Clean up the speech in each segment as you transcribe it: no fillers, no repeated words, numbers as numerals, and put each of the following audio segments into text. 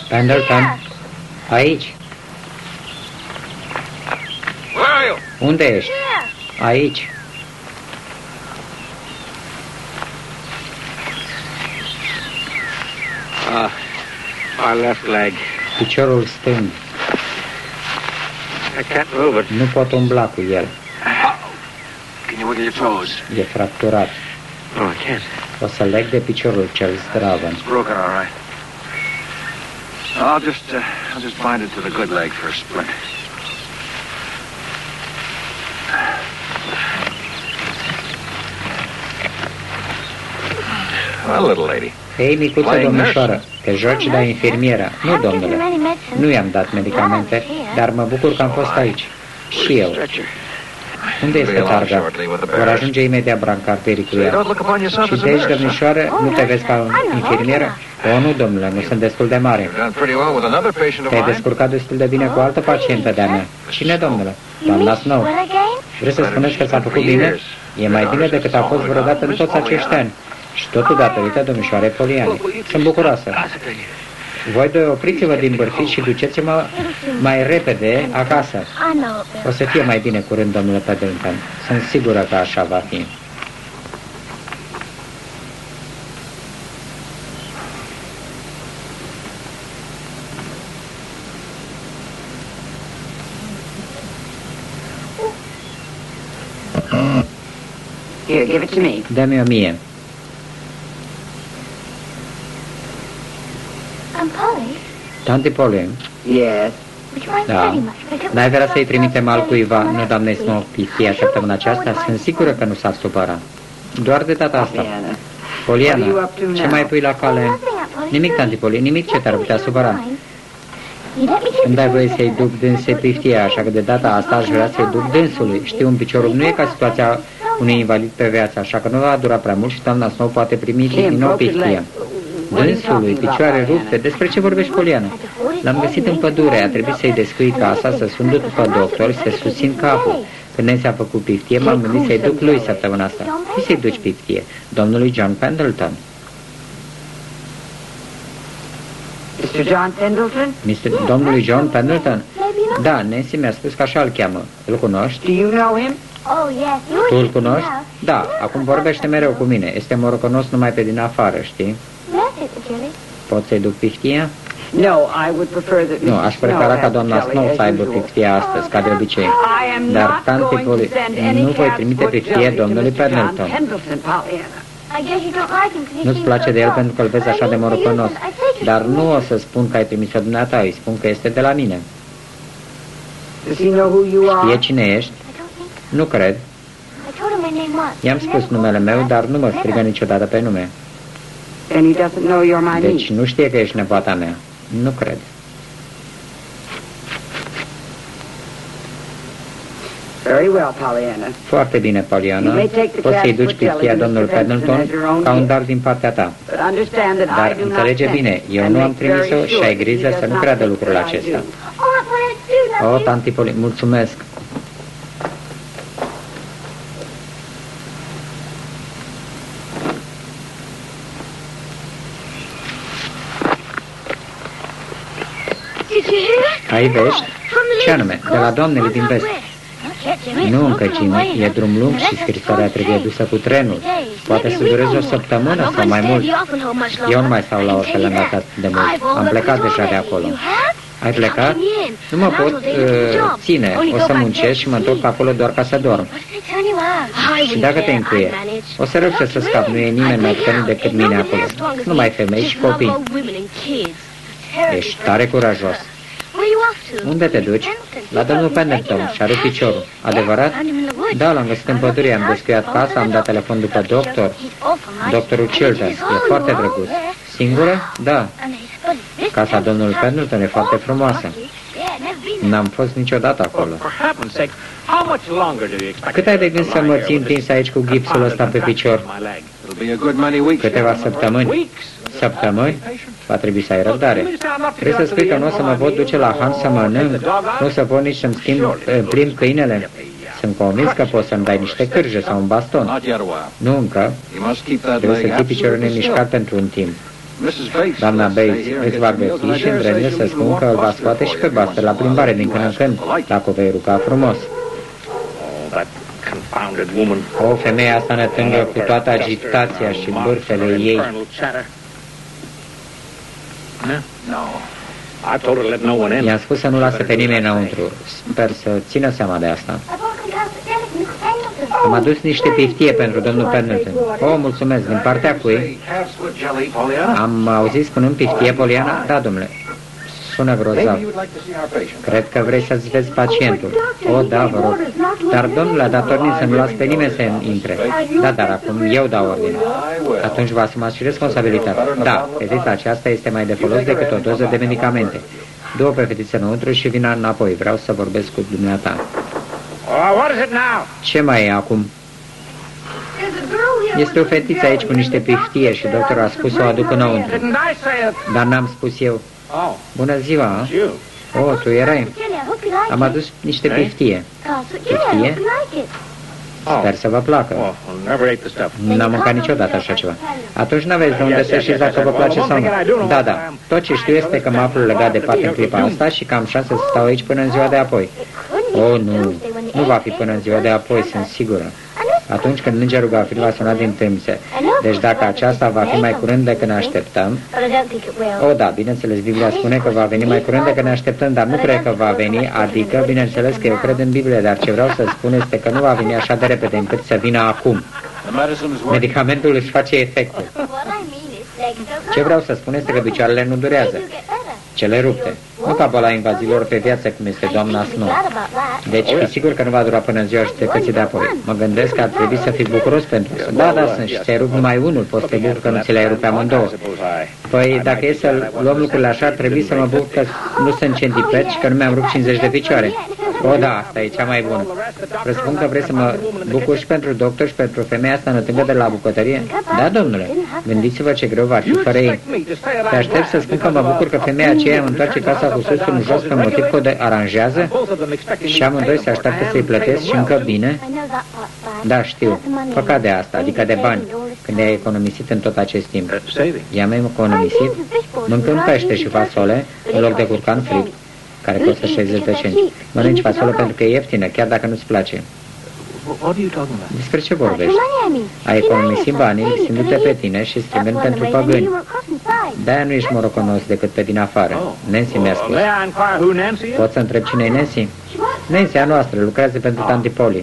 Pendleton, aici. Unde ești? Aici. My left leg. Piciorul stâng. I can't move it. Nu pot umbla cu el. Can you wiggle your toes? E fracturat. No, I can't. O să leg de piciorul cel zdravăn. It's broken, all right. I'll just bind it to the good leg for a splint. Well, little lady. Hei, micuță domnișoară, te joci de infirmieră. Nu, domnule, nu i-am dat medicamente, dar mă bucur că am fost aici. Și eu. Unde este targa? Vor ajunge imediat brancarderii cu ea. Și de aici, domnișoară, nu te vezi ca infirmieră? O, nu, domnule, nu sunt destul de mare. Te-ai descurcat destul de bine cu o altă pacientă de-a mea. Cine, domnule? Doamna Snow. Vreți să spuneți că s-a făcut bine? E mai bine decât a fost vreodată în toți acești ani. Și totul datorită domnișoarei Poliane. Sunt bucuroasă. Voi doi opriți-vă din bârfiți și duceți-mă mai repede acasă. O să fie mai bine curând, domnule Pendleton. Sunt sigură că așa va fi. Here, give it to me. Dă-mi-o mie. Tanti Polly? Yes. Da. N-ai vrea să-i trimitem altcuiva, nu doamnei Snow, Piftia, săptămâna aceasta? Sunt sigură că nu s-ar supăra. Doar de data asta. Poliana, ce mai pui la cale? Nimic, Tanti Polly, nimic ce te-ar putea supăra. Îmi dai voie să-i duc dânse Piftia, așa că de data asta aș vrea să-i duc dânsului. Știu, un piciorul nu e ca situația unui invalid pe viață, așa că nu va dura prea mult și doamna Snow poate primi din nou Piftia. Dânsului, picioare rupte, despre ce vorbești, Poliana? L-am găsit în pădure, a trebuit să-i descui casa, să sun după doctor, să susțin capul. Când ne s-a făcut Piftie, m-am gândit să-i duc lui săptămâna asta. Cui să-i duci Piftie? Domnului John Pendleton. Mr. John Pendleton? Domnului John Pendleton? Da, Nancy mi-a spus că așa îl cheamă. Îl cunoști? Do you know him? Tu îl cunoști? Da, acum vorbește mereu cu mine. Este morocănos numai pe din afară, știi? Poți să-i duc Piftia? Nu, aș prefera ca doamna Snow să aibă Piftia astăzi, ca de obicei. Dar, Tanti Polly, nu voi trimite Piftia domnului Pendleton. Nu-ți place de el pentru că îl vezi așa de morocănos. Dar nu o să spun că ai trimis-o dumneata, îi spun că este de la mine. Știe cine ești? Nu cred. I-am spus numele meu, dar nu mă strigă niciodată pe nume. Deci nu știe că ești nepoata mea. Nu cred. Foarte bine, Poliana. Poți să-i duci Piftia domnul Pendleton ca un dar din partea ta. Dar înțelege bine, eu nu am trimis-o și ai grijă să nu creadă lucrul acesta. Oh, Tanti Polly, mulțumesc. Ai vești? Ce anume? De la doamnele din vest. Nu încă, Jimmy, e drum lung și scrisoarea trebuie dusă cu trenul. Poate să dureze o săptămână sau mai mult. Eu nu mai stau la orfelă atât de mult. Am plecat deja de acolo. Ai plecat? Nu mă pot ține. O să muncesc și mă întorc acolo doar ca să dorm. Și dacă te încuie, o să reușesc să scap. Nu e nimeni mai puternic decât mine acolo. Numai femei și copii. Ești tare curajos. Unde te duci? La domnul Pendleton și-a rupt piciorul. Adevărat? Da, l-am găsit în pădure, am descuiat casa, am dat telefon după doctor. Doctorul Children. E foarte drăguț. Singură? Da. Casa domnului Pendleton e foarte frumoasă. N-am fost niciodată acolo. Cât ai de gând să mă ții întins aici cu gipsul ăsta pe picior? Câteva săptămâni. Săptămâni? Va trebui să ai răbdare. Vrei să spui că nu o să mă pot duce la Han să mănânc? Nu o să pot nici să-mi plimb câinele? Sunt convins că poți să-mi dai niște cârje sau un baston. Nu încă. Trebuie să ții piciorul nemișcat pentru un timp. Doamna Bates îți va găsi și îndrăznesc să spun că îl va scoate și pe Buster la plimbare din când în când, dacă o vei ruga frumos. O, femeia asta nătângă cu toată agitația și bârfele ei. I-am spus să nu lasă pe nimeni înăuntru. Sper să țină seama de asta. Am adus niște piftie pentru domnul Pendleton. Oh, mulțumesc. Din partea cui? Am auzit spunând piftie, Poliana? Da, domnule. Sună grozav. Cred că vrei să-ți vezi pacientul. Oh, da, vă rog. Dar, domnule, a dat ordine să nu las pe nimeni să intre. Da, dar acum eu dau ordine. Atunci vă asumați și responsabilitatea. Da, fetița aceasta este mai de folos decât o doză de medicamente. Du-o pe fetiță înăuntru și vină înapoi. Vreau să vorbesc cu dumneata. Ce mai e acum? Este o fetiță aici cu niște piftie și doctorul a spus să o aduc înăuntru. Dar n-am spus eu. Bună ziua! Oh, tu erai? Am adus niște piftie. Piftie? Sper să vă placă. N-am mâncat niciodată așa ceva. Atunci n-aveți de unde să știți dacă vă place sau nu. Da, da. Tot ce știu este că mă aflu legat de pat în clipa asta și că am șanse să stau aici până în ziua de apoi. Oh, nu. Nu va fi până în ziua de apoi, sunt sigură. Atunci când îngerul Gavril va suna din tâmse. Deci dacă aceasta va fi mai curând decât ne așteptăm... Oh, da, bineînțeles, Biblia spune că va veni mai curând decât ne așteptăm, dar nu cred că va veni, adică, bineînțeles că eu cred în Biblie, dar ce vreau să spun este că nu va veni așa de repede încât să vină acum. Medicamentul își face efectul. Ce vreau să spun este că picioarele nu durează. Cele rupte. Nu ca boala invaziilor pe viață, cum este doamna Snow. Deci, fi sigur că nu va dura până în ziua judecății de apoi. Mă gândesc că ar trebui să fii bucuros pentru asta. Da, da, sunt și ți-ai rupt numai unul, poți să te bucur că nu ți le-ai rupt pe amândouă. Păi, dacă e să luăm lucrurile așa, ar trebui să mă bucur că nu sunt centiped și că nu mi-am rupt 50 de picioare. O, da, asta e cea mai bună. Presupun că vrei să mă bucur și pentru doctor și pentru femeia asta nătângă de la bucătărie? Da, domnule. Gândiți-vă ce greu va fi fără ei. Te aștept să spun că mă bucur că femeia aceea îmi întoarce casa cu susul în jos pe motiv că o aranjează și amândoi se așteaptă să-i plătesc și încă bine? Da, știu. Păcat de asta, adică de bani, când ai economisit în tot acest timp. I-am economisit, mâncând pește și fasole în loc de curcan fript, care costă 60 de cenți. Mănânci fasole pentru că e ieftină, chiar dacă nu-ți place. Despre ce vorbești? Ai economisit banii, lăsându-te pe tine și schimbând pentru păgâni. De-aia nu ești moroconos decât pe din afară. Nancy mi-a spus. Pot să întreb cine e Nancy? Nancy a noastră, lucrează pentru tanti Polly.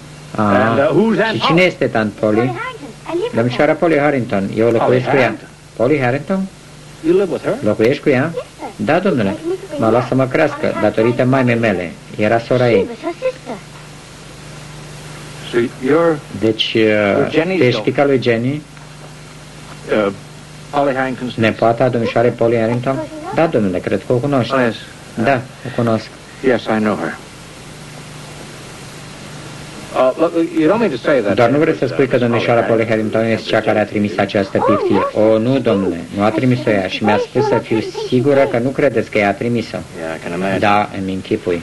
Și cine este tanti Polly? Domnișoara Polly Harrington. Eu locuiesc cu ea. Polly Harrington? Locuiești cu ea? Da, domnule. M-a luat să mă crească, datorită maimei mele. Era sora ei. Deci, tu ești fiica lui Jenny? Nepoata domnișoare Polly Harrington? Da, domnule, cred că o cunoști. Da, o cunosc. Doar nu vrei să spui că domnișoara Polly Harrington este cea care a trimis această piftie. O, nu, domnule, nu a trimis-o ea și mi-a spus să fiu sigură că nu credeți că ea a trimis-o. Da, îmi închipui.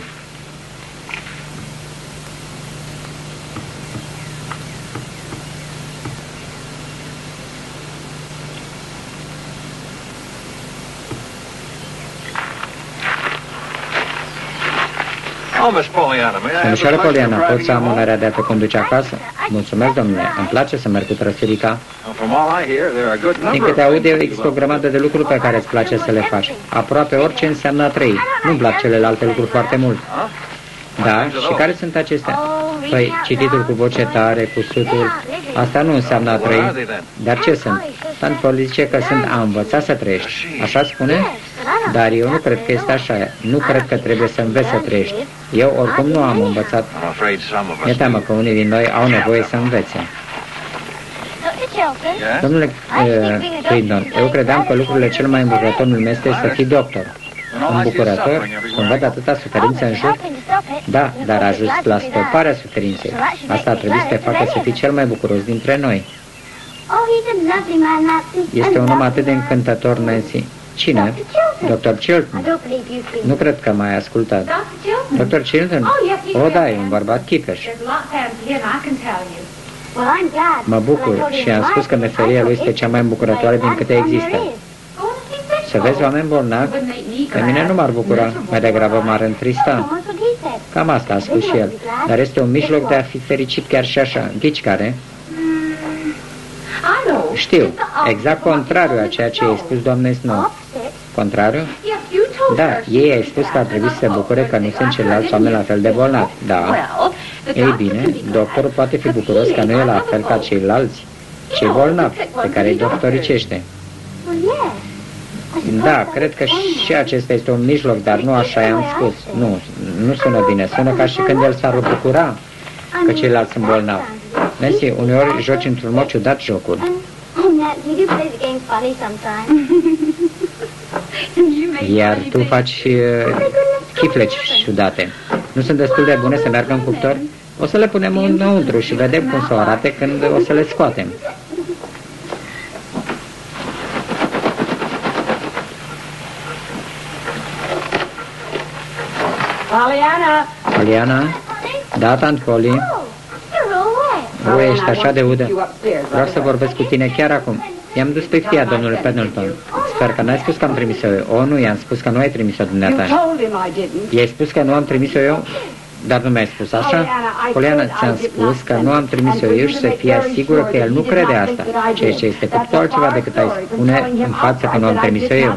Domnișoară Poliana, pot să am onoarea de a te conduce acasă? Mulțumesc, domnule. Îmi place să merg cu trăsurica. Din câte aud eu, există o grămadă de lucruri pe care îți place să le faci. Aproape orice înseamnă a trăi. Nu-mi plac celelalte lucruri foarte mult. Da? Și care sunt acestea? Păi, cititul cu voce tare, cu sutul, asta nu înseamnă a trăi. Dar ce sunt? Tant Polly zice că sunt a învăța să trăiești. Așa spune? Dar eu nu cred că este așa. Nu cred că trebuie să înveți să trăiești. Eu oricum nu am învățat. Mi-e teamă că unii din noi au nevoie să învețe. Domnule Clinton, eu credeam că lucrurile cel mai îmbucurător în lume este să fii doctor. Îmbucurător? Când văd atâta suferință în jur? Da, dar a ajuns la stoparea suferinței. Asta ar trebui să te facă să fii cel mai bucuros dintre noi. Este un om atât de încântător, Nancy. Cine? Dr. Chilton. Nu cred că m-ai ascultat. Dr. Chilton? O, da, e un bărbat chipeș. Mă bucur și am spus că meseria lui este cea mai îmbucurătoare din câte există. Să vezi oameni bolnavi, pe mine nu m-ar bucura, mai degrabă m-ar întrista. Cam asta a spus și el, dar este un mijloc de a fi fericit chiar și așa. Ghici care? Știu, exact contrariu a ceea ce i-ai spus doamnei Snow. Contrariu? Da, ei ai spus că ar trebui să se bucure că nu sunt ceilalți oameni la fel de bolnavi. Da. Ei bine, doctorul poate fi bucuros că nu e la fel ca ceilalți, cei bolnavi, pe care îi doctoricește. Da, cred că și acesta este un mijloc, dar nu așa i-am spus. Nu sună bine, sună ca și când el s-ar bucura că ceilalți sunt bolnavi. Nancy, uneori joci într-un mod ciudat jocul. Iar tu faci chifleci ciudate. Nu sunt destul de bune să meargă în cuptor? O să le punem înăuntru și vedem cum să o arate când o să le scoatem. Poliana? Da, Tante Polly? O, ești așa de udă. Vreau să vorbesc cu tine chiar acum. I-am dus pe fia domnului Pendleton. Sper că n-ai spus că am trimis-o eu. O, nu, i-am spus că nu ai trimis-o dumneata. I-ai spus că nu am trimis-o eu? Dar nu mi-ai spus așa? Poliana, ți-am spus că nu am trimis-o eu și să fie sigură că el nu crede asta. Ceea ce este cu totul altceva decât ai spune în față că nu am trimis-o eu.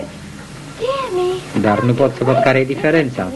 Dar nu pot să văd care e diferența.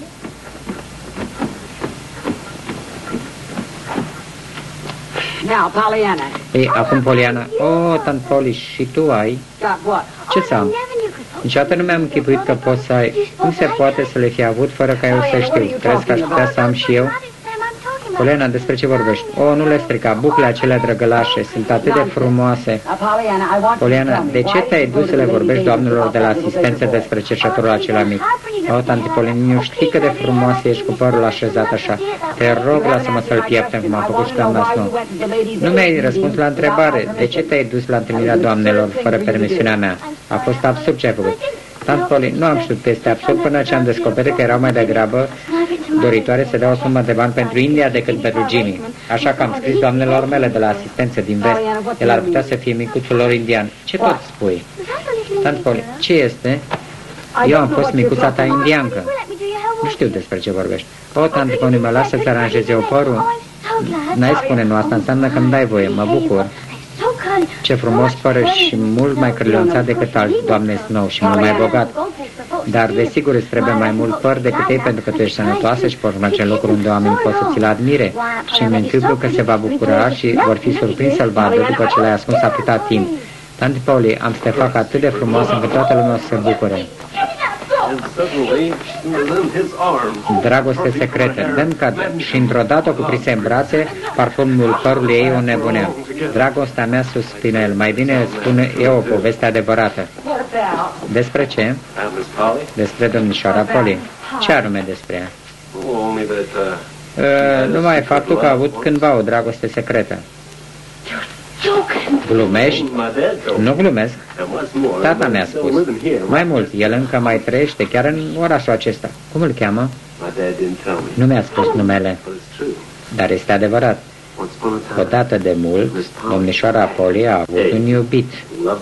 Ei, acum, Poliana, Tante Polly, și tu ai? Ce să am? Niciodată nu mi-am închipuit că poți să ai. Cum se poate să le fi avut fără ca eu să știu? Crezi că aș putea să am și eu? Poliana, despre ce vorbești? Nu le strica, buclele acelea drăgălașe sunt atât de frumoase. Poliana, de ce te-ai dus să le vorbești doamnelor de la asistență despre cerșătorul acela mic? Tante Polly, nu știi cât de frumoasă ești cu părul așezat așa. Te rog, lasă-mă să-l pieptem, cum a făcut și doamna Snow. Nu mi-ai răspuns la întrebare. De ce te-ai dus la întâlnirea doamnelor fără permisiunea mea? A fost absurd ce ai făcut. Tante Polly, nu am știut că este absurd până ce am descoperit că erau mai degrabă doritoare să dea o sumă de bani pentru India decât pentru Jimmy. Așa că am scris doamnelor mele de la asistență din vest. El ar putea să fie micuțul lor indian. Ce tot spui? Tante Polly, ce este? Eu am fost micuța ta indiancă. Nu știu despre ce vorbești. Tante Polly, mă lasă să-ți aranjez eu părul? N-ai spune nu, asta înseamnă că îmi dai voie, mă bucur. Ce frumos pare și mult mai cârlionțat decât al doamnei Snow și mult mai bogat. Dar desigur îți trebuie mai mult păr decât ei pentru că tu ești sănătoasă și poți merge în locuri unde oamenii pot să ți-l admire. Și îmi întâmplă că se va bucura și vor fi surprins să-l vadă după ce l-ai ascuns atâta timp. Tante Polly, am să te fac atât de frumoasă încât toată lumea o să se bucure. Dragoste secretă, dăm cadă și într-o dată o cuprinse în brațe, parfumul părului ei o nebunea. Dragostea mea, suspină el, mai bine spune eu o poveste adevărată. Despre ce? Despre domnișoara Polly. Ce anume despre ea? Numai faptul că a avut cândva o dragoste secretă. Glumești? Nu glumesc. Tata mi-a spus. Mai mult, el încă mai trăiește chiar în orașul acesta. Cum îl cheamă? Nu mi-a spus numele. Dar este adevărat. Odată de mult, domnișoara Polly a avut un iubit.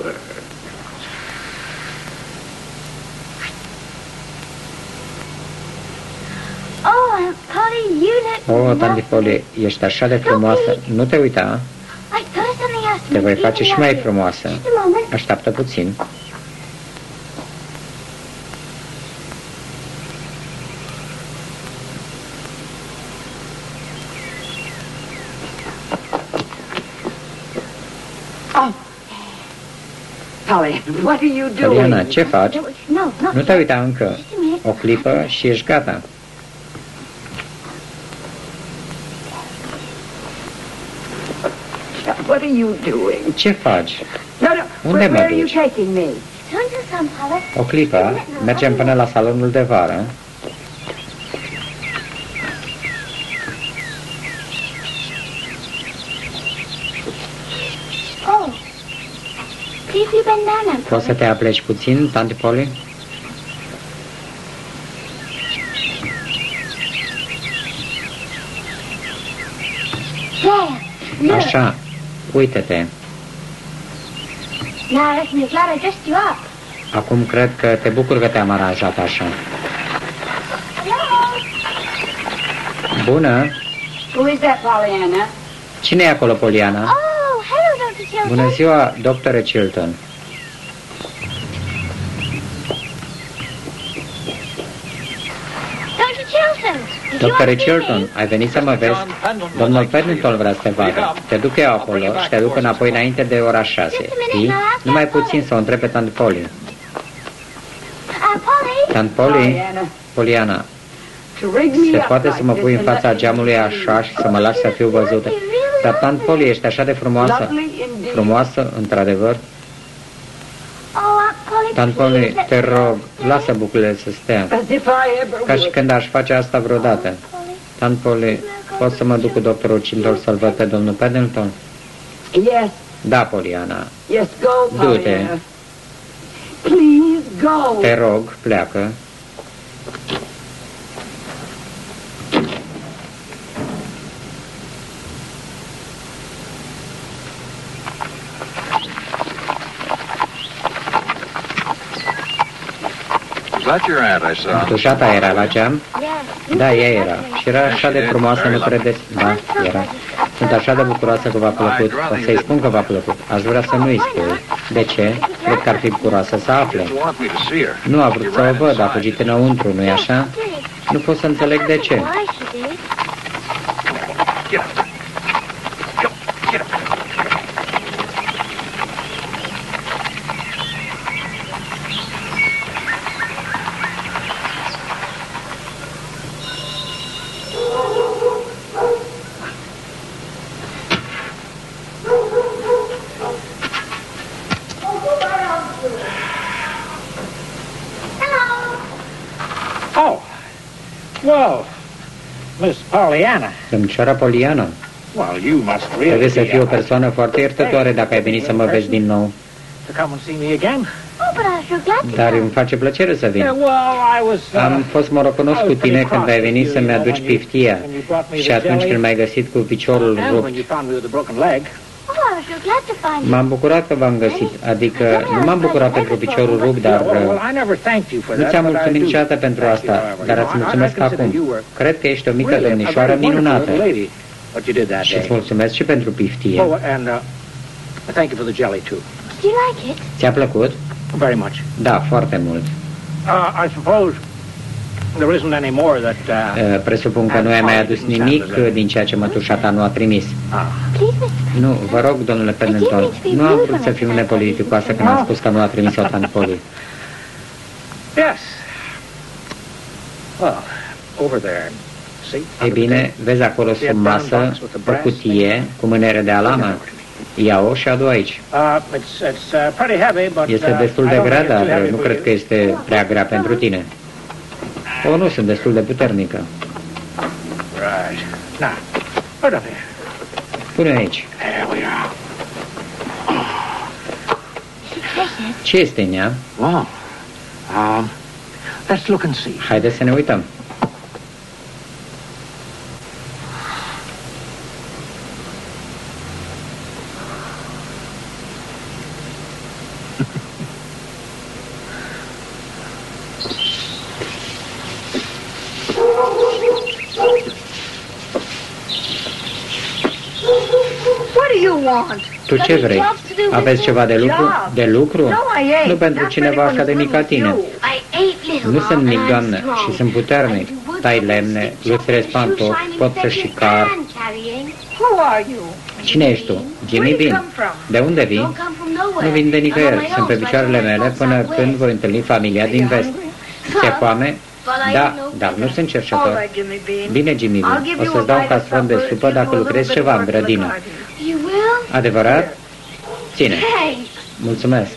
Tante Polly, ești așa de frumoasă. Nu te uita. Te voi face și mai frumoasă. Așteaptă puțin. Poliana, ce faci? Nu te uita încă. O clipă și ești gata. Ce faci? Unde mă duci? O clipă, mergem până la salonul de vară. Poți să te apleci puțin, Tante Polly? Așa, uite-te. Acum cred că te bucur că te-am aranjat așa. Bună! Who is that, Pollyanna? Cine e acolo, Poliana? Oh, hello, Dr. Chilton. Bună ziua, doctore Chilton. Dr. Chilton. did you Doctore want to see me? Chilton, ai venit să mă vezi? Domnul Pennington vrea să te vadă. Te duc eu acolo și te duc înapoi înainte de ora 6. Știi? Numai puțin să o întreb pe Tant Polly. Polly? Tant Polly? Pollyanna, Poliana, to rig me se up poate să like mă this pui în and fața let me geamului see așa și să mă lași să fiu văzută? Dar Tant Polly, ești așa de frumoasă. Lovely indeed. Frumoasă, într-adevăr. Oh, Polly, Tant please, Polly, let te me rog, lasă buclele să stea. As if I ever Ca și would. când aș face asta vreodată. Polly. Tant Polly, pot să mă duc cu doctorul Chilton să-l văd pe domnul Pennington? Yes, Da, Poliana. yes, go, Du-te. Pollyanna. Please go. Te rog, pleacă. Was that your aunt I saw? Tușata era la geam? Yes. Da, ea era. Și era așa de frumoasă, nu credeți? Da, era. Sunt așa de bucuroasă că v-a plăcut. O să-i spun că v-a plăcut. Aș vrea să nu-i spui. De ce? Cred că ar fi bucuroasă să afle. Didn't want me to see her. Nu a vrut să o văd, a fugit înăuntru, nu-i așa? Nu pot să înțeleg de ce. Why she did? Get up. Come, get up. Oh, well, Miss Pollyanna. Domnișoara Poliana, Well, you must trebuie really să be fii o persoană foarte iertătoare dacă ai venit să mă vezi din nou. to come and see me again. Oh, but I was so glad to Dar come. îmi face plăcere să vin. Yeah, well, I was. Am fost morocănos cu tine când ai venit să-mi aduci piftia și atunci când m-ai găsit cu piciorul and rupt. when you found me with a broken leg. Oh, I was so glad to find you. M-am bucurat că v-am găsit, adică nu m-am bucurat pentru piciorul rupt, dar Well, I never thanked you for nu that. ți-am but I mulțumit do niciodată pentru thank you, asta, however. dar You îți know, mulțumesc I consider acum. you were Cred că ești o mică really a domnișoară very wonderful minunată young lady, what you did that și îți day. mulțumesc și pentru piftie. Oh, and thank you for the jelly too. Did you like it? Ți-a plăcut? Very much. Da, foarte mult. I suppose there isn't any more that. Presupun că nu ai mai adus nimic din ceea ce mătușa ta nu a trimis. Please, Mr. Nu, vă rog, domnule Pennington, nu am vrut să fiu nepoliticoasă când am spus că nu a trimis-o Tant Polly. Yes. Well, over there. See? Ei bine, vezi acolo sub masă o cutie cu mânere de alamă. Ia-o și adu aici. It's pretty heavy, but Este destul de grea, dar nu cred că este prea grea pentru tine. O, nu, sunt destul de puternică. Right. Now, put it here. Pune aici. There we are. Ce este în ea? Well, let's look and see. Haideți să ne uităm. What do you want? Tu ce vrei? Aveți ceva de lucru? De lucru? Nu pentru cineva așa de mic ca tine. I ain't little, Nu sunt Mom, mic, and I'm doamnă, strong. și sunt puternic. Tai lemne, lustrez pantofi, pot să și car. Who are you? Cine ești tu? Jimmy Bean. De unde vii? Nu vin de nicăieri. Sunt pe picioarele mele până când voi întâlni familia din vest. Ți-e foame? Da, dar nu sunt cerșător. Bine, Jimmy Bean, o să-ți dau un castron de supă dacă lucrezi ceva în grădină. You will? Adevărat? Ține. Hey, Mulțumesc.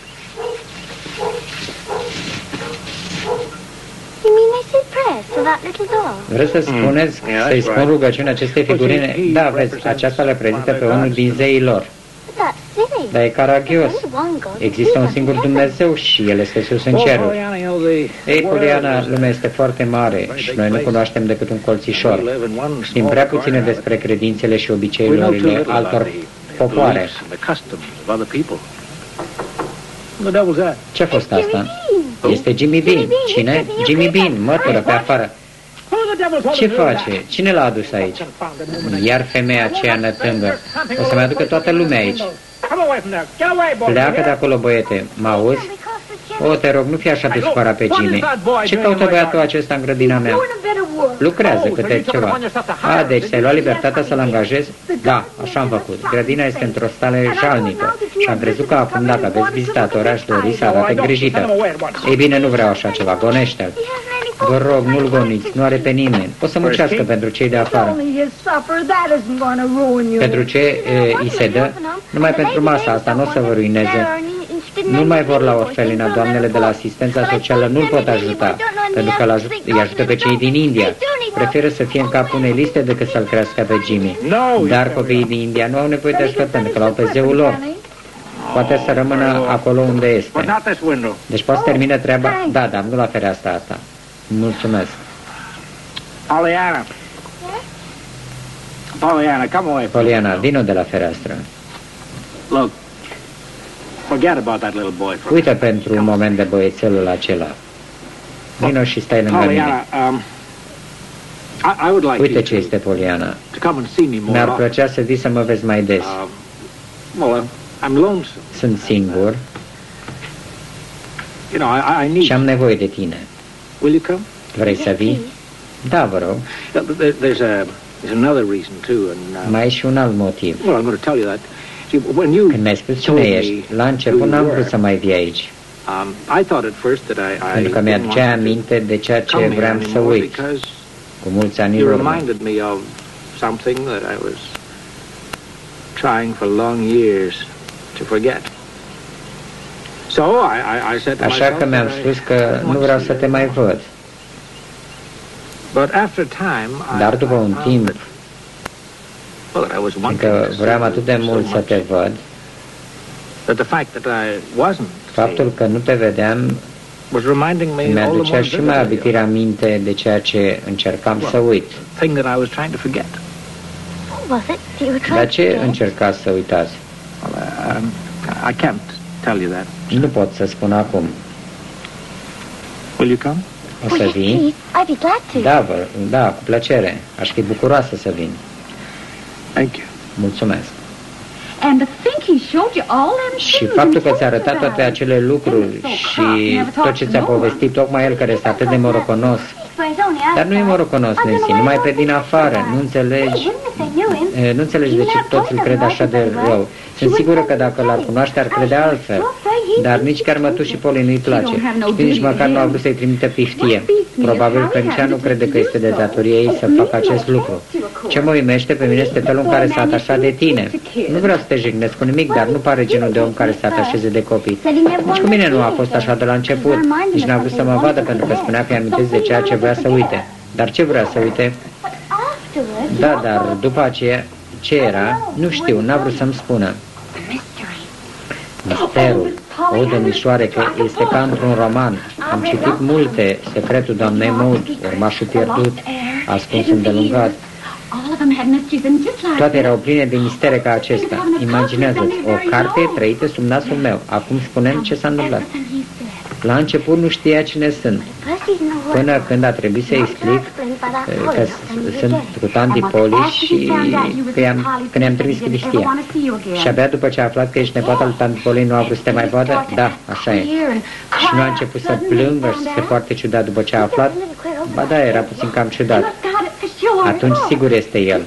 you mean they say prayers to that little doll? Vreți să spuneți, să-i spun rugăciune acestei figurine? Da, vezi, aceasta le reprezintă pe unul din zeii lor. But that's silly. Dar e caragios. There's one God. Există un singur Dumnezeu și El este sus în ceruri. Pollyanna, you know, Ei, Poliana, lumea este foarte mare și noi nu cunoaștem decât un colțișor. Știm prea puține despre credințele și obiceiurile altor popoare. The devil's that. Ce-a fost asta? Jimmy Este Jimmy Bean. Cine? Jimmy Bean, mătură pe afară. Ce face? Cine l-a adus aici? Iar femeia aceea nătângă. O să mai aducă toată lumea aici. Pleacă de acolo, băiete. Mă auzi? O, te rog, nu fi așa de supărat pe Jimmy. Ce caută băiatul acesta în grădina mea? Lucrează câte ceva. A, deci ți-ai luat libertatea să-l angajezi? Da, așa am făcut. Grădina este într-o stare jalnică și am crezut că acum, dacă aveți vizitatori, aș dori să arate îngrijită. Ei bine, nu vreau așa ceva, gonește-l. Vă rog, nu-l goniți, nu are pe nimeni. O să muncească pentru cei de afară. Pentru ce îi se dă? Numai pentru masa asta, nu o să vă ruineze. Nu mai vor la orfelina, doamnele de la asistența socială nu-l pot ajuta, pentru că îi ajută pe cei din India. Preferă să fie în capul unei liste decât să-l crească pe Jimmy. Dar copiii din India nu au nevoie de ajutor, pentru că l-au pe zeul lor. Poate să rămână acolo unde este. Deci poți termine treaba? Da, dar nu la fereastra asta. Mulțumesc. Poliana, vino de la fereastră. Uite pentru un moment de băiețelul acela. Vino și stai lângă mine. Uite ce este, Poliana. Mi-ar plăcea să vii să mă vezi mai des. Sunt singur și am nevoie de tine. Vrei să vii? Da, vă rog. Mai e și un alt motiv. Când mi-ai spus cine ești, la început n-am vrut să mai vii aici. Pentru că mi-aduceai aminte de ceea ce vreau să uit. Cu mulți ani în urmă. Așa că mi-am spus că nu vreau să te mai văd. Dar după un timp, fiindcă vreau atât de mult să te văd, faptul că nu te vedeam mi-aducea și mai abitirea minte de ceea ce încercam să uit. Dar ce încercați să uitați? Nu pot să spun acum. O să vii? Da, cu plăcere. Aș fi bucuroasă să vin. Mulțumesc. Și faptul că ți-a arătat toate acele lucruri și tot ce ți-a povestit, tocmai el care este atât de moroconos. Dar nu e moroconos, Nancy, numai pe din afară. Nu înțelegi de ce toți îl cred așa de rău. Sunt sigură că dacă l-ar cunoaște, ar crede altfel. Dar nici chiar mătușii Polly nu-i place. Și nici măcar nu a vrut să-i trimită piftie. Probabil că nici ea nu crede că este de datorie ei să facă acest lucru. Ce mă uimește pe mine este felul în care s-a atașat de tine. Nu vreau să te jignesc cu nimic, dar nu pare genul de om care se atașeze de copii. Nici cu mine nu a fost așa de la început. Nici n-a vrut să mă vadă pentru că spunea că i-amintesc de ceea ce vrea să uite. Dar ce vrea să uite? Da, dar după aceea, ce era? Nu știu, n-a vrut să-mi spună. Misterul. O, domnișoare, că este ca într-un roman. Am citit multe. Secretul doamnei Maud, Urmașul pierdut, Ascuns îndelungat. Toate erau pline de mistere ca acesta. Imaginează-ți, o carte trăită sub nasul meu. Acum spunem ce s-a întâmplat. La început nu știa cine sunt, până când a trebuit să explic că sunt cu tanti Polly și că ne-am trimis Cristia. Și abia după ce a aflat că ești nepoata lui tanti Polly, nu a vrut să te mai vadă? Da, așa e. Și nu a început să plângă și să se foarte ciudat după ce a aflat? Ba da, era puțin cam ciudat. Atunci sigur este el.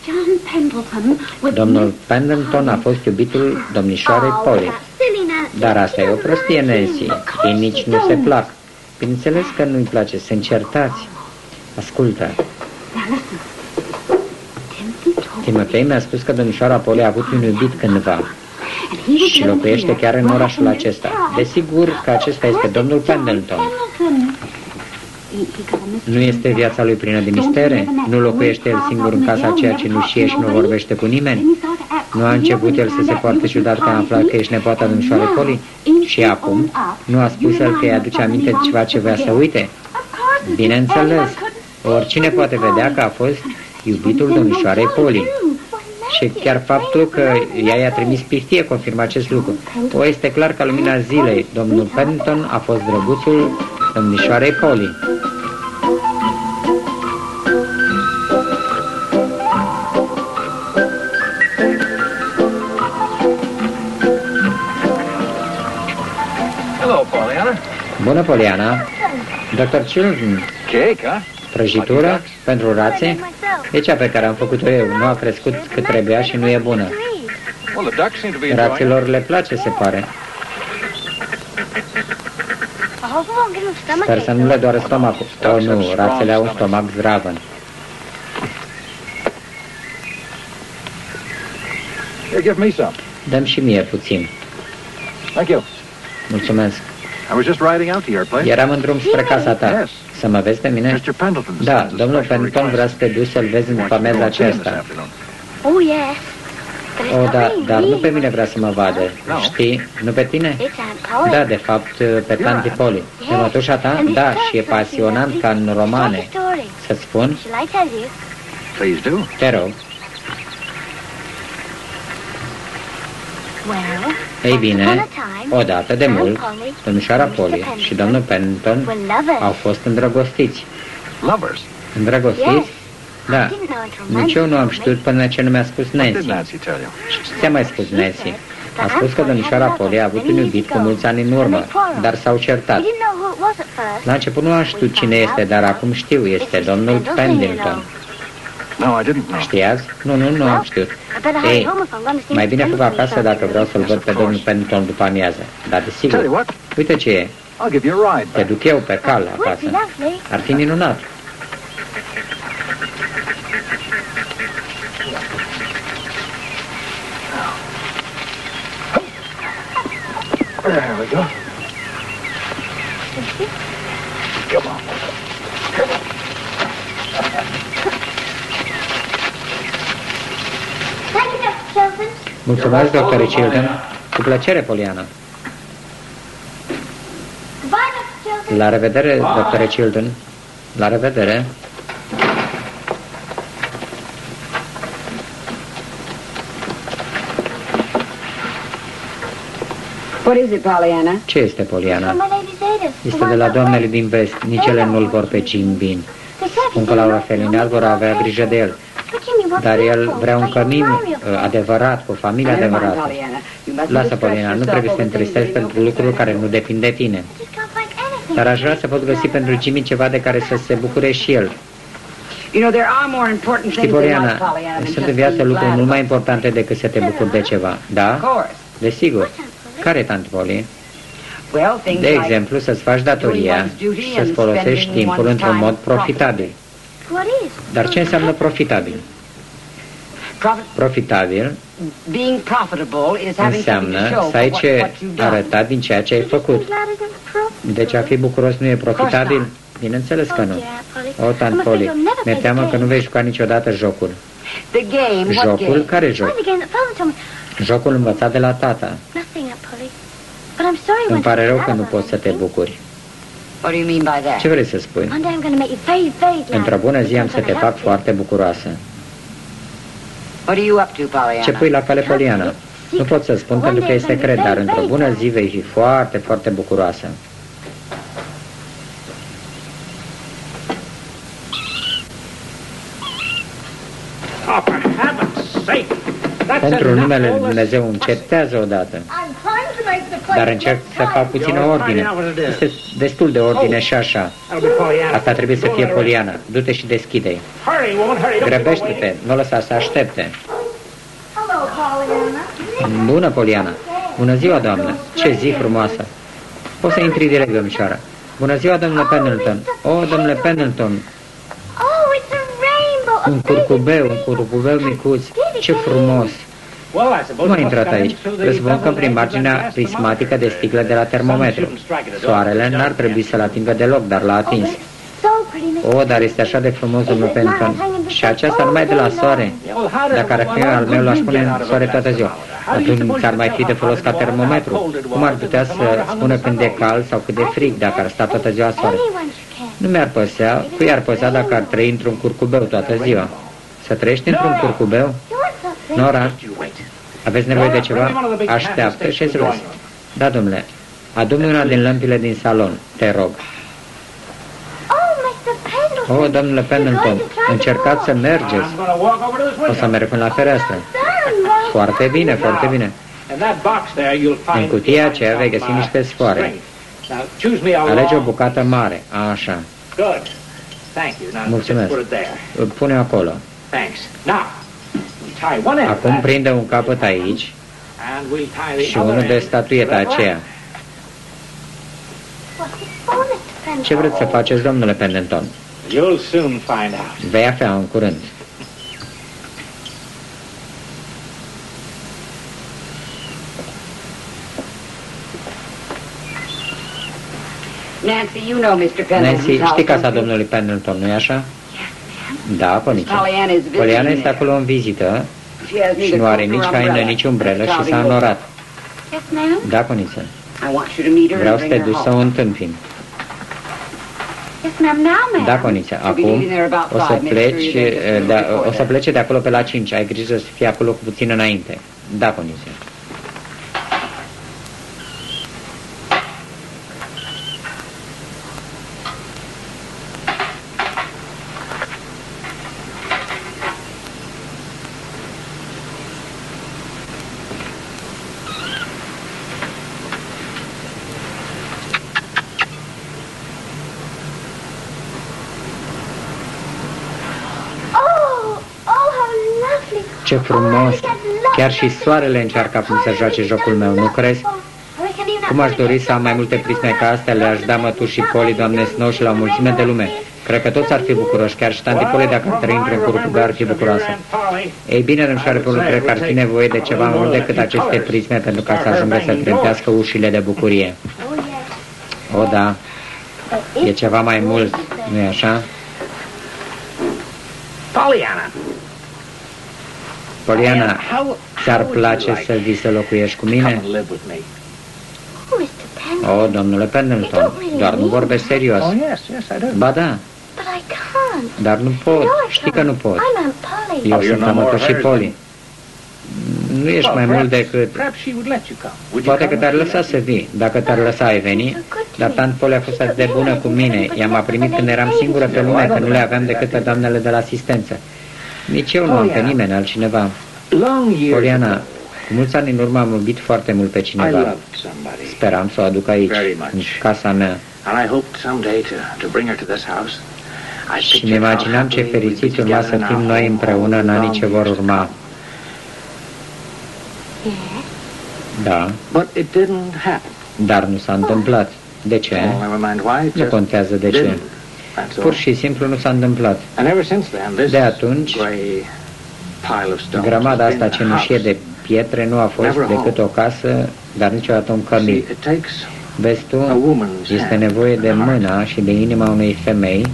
Domnul Pendleton a fost iubitul domnișoarei Polly. Dar asta e o prostie, Nancy. Ei nici nu se plac. Bineînțeles că nu-i place, sunt certați. Ascultă. Timothy mi-a spus că domnișoara Polly a avut un iubit cândva și locuiește chiar în orașul acesta. Desigur că acesta este domnul Pendleton. Nu este viața lui plină de mistere? Nu locuiește el singur în casa ceea ce nu știe și nu vorbește cu nimeni? Nu a început el să se poarte ciudat că a aflat că ești nepoata domnișoarei Polly? Și acum? Nu a spus el că îi aduce aminte de ceva ce vrea să uite? Bineînțeles, oricine poate vedea că a fost iubitul domnișoarei Polly. Și chiar faptul că ea i-a trimis piftie confirmă acest lucru. O, este clar ca lumina zilei. Domnul Pennington a fost drăguțul domnișoarei Polly. Hello, Pollyanna. Bună, Poliana. Dr. Chilton, Cake, huh? prăjitură pentru rațe? E cea pe care am făcut-o eu. Nu a crescut cât trebuia și nu e bună. Well, the ducks seem to be enjoying it. Rațelor le place, se pare. Sper să nu le doară stomacul. Oh, nu, rațele au un stomac zdravăn. Here, give me some. Dăm și mie puțin. Thank you. Mulțumesc. I was just riding out to your place. Eram în drum spre casa ta. Yes. Să mă vezi pe mine? Mr. Pendleton Da, sends a domnul special Pendleton vrea request. să te duci să-l vezi în Wants you to amiaza go and see him this aceasta. afternoon. Oh, yes. But it's O, not da, me, dar nu pe really. mine vrea să mă vadă. No. Știi? Nu pe tine? It's Aunt Polly. Da, de fapt, pe tanti Polly. E mătușa ta? Da, și e pasionant ca în romane. Să-ți spun? Shall I tell you? Please do. Te rog. Well, Ei bine, odată de mult, domnișoara Polly și domnul Pennington we're lovers. au fost îndrăgostiți. Lovers. Îndrăgostiți? Da. I didn't know until Nici eu nu am Nancy știut până ce nu mi-a spus What did Nancy. Nancy tell you? Ce mai spus Nancy? A spus că domnișoara Polly a avut un iubit cu mulți ani în urmă, dar s-au certat. We didn't know who it was at first. La început nu am știut cine este, dar acum știu, este domnul Pendleton. No, I didn't know. Știați? Nu am știut. I better hurry Ei, home if I'm going to see mai Mr. bine fug Pendleton acasă this dacă vreau să-l afternoon. văd pe domnul Pendleton după amiază. Dar Tell you desigur, what, uite ce e, I'll give you a ride te back. duc eu pe cal Would be acasă. lovely. Ar fi minunat. There we go. Come on. Thank you, Dr. Chilton. Mulțumesc, doctor Chilton. Cu plăcere, Poliana. Goodbye, Dr. Chilton. La revedere, doctor Chilton. La revedere. What is it, Pollyanna? Ce este, Poliana? From my Lady Zeta's. Este de la doamnele din vest. Nici ele nu-l vor pe Jim Bean. Spun că la orfelinat vor avea grijă de el. Dar el vrea un cămin adevărat, cu o familie Never mind, adevărată. Pollyanna. You mustn't Lasă, distress Poliana, nu yourself trebuie să te over things întristezi that you pentru don't lucruri care understand. nu depind de tine. Dar aș vrea să pot găsi pentru Jimmy ceva de care să se bucure și el. You know, there are more important Știi, things in life, Poliana, Pollyanna, than sunt just în viață being lucruri glad mult mai about importante decât să te bucuri de ceva. it. Da? Of course. Desigur. Care, Tante Polly? Well, things De like exemplu, să-ți faci datoria și să-ți folosești timpul într-un mod profitabil. What is? Dar ce înseamnă profitabil? Profitabil being profitable is having something to înseamnă show să ai for ce what you've done. arătat din ceea ce ai făcut. Deci a fi bucuros nu e profitabil? Bineînțeles că nu. O, Tante Polly, mi-e teamă că nu vei juca niciodată jocul. The game, what Jocul? game? Care joc? Jocul învățat de la tata. Îmi pare rău că nu poți să te bucuri. What do you mean by that? Ce vrei să spui? Într-o bună zi am să te fac foarte bucuroasă. What are you up to, Pollyanna? Ce pui la cale, Poliana? Nu pot să spun pentru că e secret, dar într-o bună zi vei fi foarte, foarte bucuroasă. Oh, for heaven's sake! That's Pentru enough, numele all Lui this Dumnezeu fussing. încetează odată. Dar Dar încerc să fac puțină ordine. Este destul de ordine și așa. That'll be Pollyanna. Asta trebuie să fie Poliana. Du-te și deschide-i. Hurry, woman, hurry. Don't keep her Grăbește-te, waiting. nu lăsa să aștepte. Hello, Pollyanna. Bună, Poliana. Bună ziua, doamnă. Ce zi frumoasă. Poți să intri direct, domnișoară. Bună ziua, domnule Pendleton. O, domnule Pendleton. Oh, it's a rainbow. Un curcubeu micuț. Ce frumos. Well, I suppose Nu a it must intrat have aici. got into the Presupun că beveled prin edges marginea of the prismatică de sticlă de la termometru. Sun shouldn't strike it at all. Soarele n-ar trebui să-l atingă deloc, dar l-a atins. So pretty, Miss. O, dar este așa de frumos, domnul Pendleton. Și aceasta numai de la soare. Yeah, well, how did Dacă ar fi al meu, l-aș pune în soare toată ziua. Atunci ar mai fi de folos ca termometru. Cum ar putea să spună când e cald sau cât de frig dacă ar sta toată ziua soare? Anyone can. Nu mi-ar păsea, cui ar păsea dacă ar trăi într-un curcubeu toată ziua? Să trăiești într-un curcubeu? You want something? Nora, aveți nevoie de ceva? Așteaptă și îți vezi. Da, domnule. Adu-mi una din lămpile din salon, te rog. Oh, domnule Pendleton, încercați să mergeți. O să merg până la fereastră. Foarte bine, foarte bine. În cutia aceea vei găsi niște sfoare. Alege o bucată mare. Așa. Mulțumesc. Pune acolo. Acum prinde un capăt aici și unul de statueta aceea. Ce vreți să faceți, domnule Pendleton? Vei afla în curând. Nancy, you know Mr. Pendleton's Nancy, house. știi casa domnului Pendleton, nu-i așa? Da, Coniță. Poliana este acolo în vizită și nu are nici haină, nici umbrelă și s-a înorat. Da, Coniță. Vreau să te duci să o întâmpin. Da, Coniță. Acum o să plece de acolo pe la 5. Ai grijă să fii acolo cu puțin înainte. Da, Coniță. Ce frumos! Chiar și soarele încearcă acum să joace jocul meu, nu crezi? Cum aș dori să am mai multe prisme ca astea, le-aș da mătușii Polly, doamne Snow și la o mulțime de lume. Cred că toți ar fi bucuroși, chiar și tanti Polly, dacă ar trăi într-un curcubeu, ar fi bucuroasă. Ei bine, domnișoare Polly, cred că ar fi nevoie de ceva mai mult decât aceste prisme pentru ca să ajungă să trântească ușile de bucurie. O, da, e ceva mai mult, nu-i așa? Poliana, ți-ar place să vii să locuiești cu mine? Oh, domnule Pendleton, doar nu vorbești serios. Ba da, dar nu pot, știi că nu pot. Eu sunt amătușii Polly. Nu ești mai mult decât... Poate că te-ar lăsa să vii. Dacă te-ar lăsa, ai veni. Dar tant Polly a fost atât de bună cu mine. I-am primit când eram singură pe lume, că nu le aveam decât pe doamnele de la asistență. Nici eu nu am pe nimeni altcineva. Poliana, cu mulți ani în urmă am iubit foarte mult pe cineva. Speram să o aduc aici, în casa mea. Și ne imaginam ce fericiți urma să fim noi împreună în anii ce vor urma. Da. Dar nu s-a întâmplat. De ce? Nu contează de ce. Pur și simplu nu s-a întâmplat. De atunci, grămada asta cenușie de pietre nu a fost decât o casă, dar niciodată un cămin. Vezi tu, este nevoie de mâna și de inima unei femei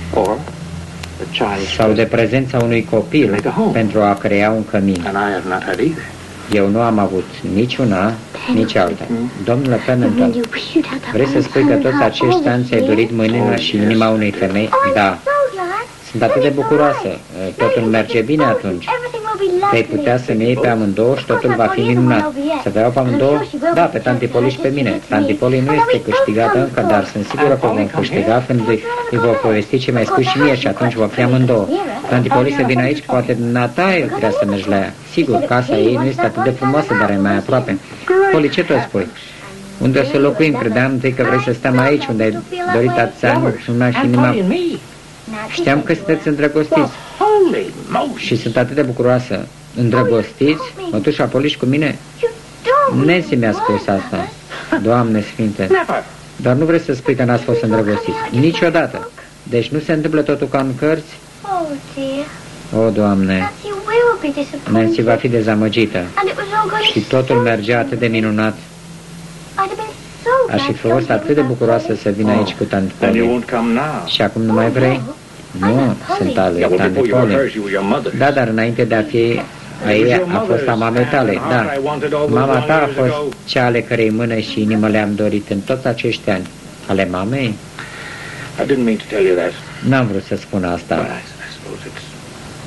sau de prezența unui copil pentru a crea un cămin. Eu nu am avut nici una, nici alta. Domnule Pendleton, vrei să spui că toți acești ani ți-ai dorit mâinile și inima unei femei? Da. Sunt atât de bucuroasă. Totul merge bine atunci. Vei putea să ne iei pe amândouă și totul va fi minunat. Să vă iau pe amândouă? Da, pe tanti Polly și pe mine. Tanti Polly nu este câștigată încă, dar sunt sigură că vom câștiga când îi voi povesti ce mi-ai spus și mie și atunci vom fi amândouă. Tanti Polly să vină aici, poate dumneata trebuie să mergi la ea. Sigur, casa ei nu este atât de frumoasă, dar e mai aproape. Polly, ce tu spui? Unde o să locuim? Credeam întâi că vrei să stăm aici, unde ai dorit atâția ani, lumea și inima. Știam că sunteți îndrăgostiți și sunt atât de bucuroasă. Îndrăgostiți? Mătușa Polly și cu mine? Nancy mi-a spus asta. Doamne Sfinte. Dar nu vrei să spui că n-ați fost îndrăgostiți? Niciodată. Deci nu se întâmplă totul ca în cărți? O, Doamne. Nancy va fi dezamăgită. Și totul mergea atât de minunat. Aș fi fost atât de bucuroasă să vin aici cu tanti Polly. Și acum nu mai vrei? Nu, sunt ale tanti Polly. Da, dar înainte de a fi a ei, a fost a mamei tale, da. Mama ta a fost cea ale cărei mână și inimă le-am dorit în toți acești ani. Ale mamei?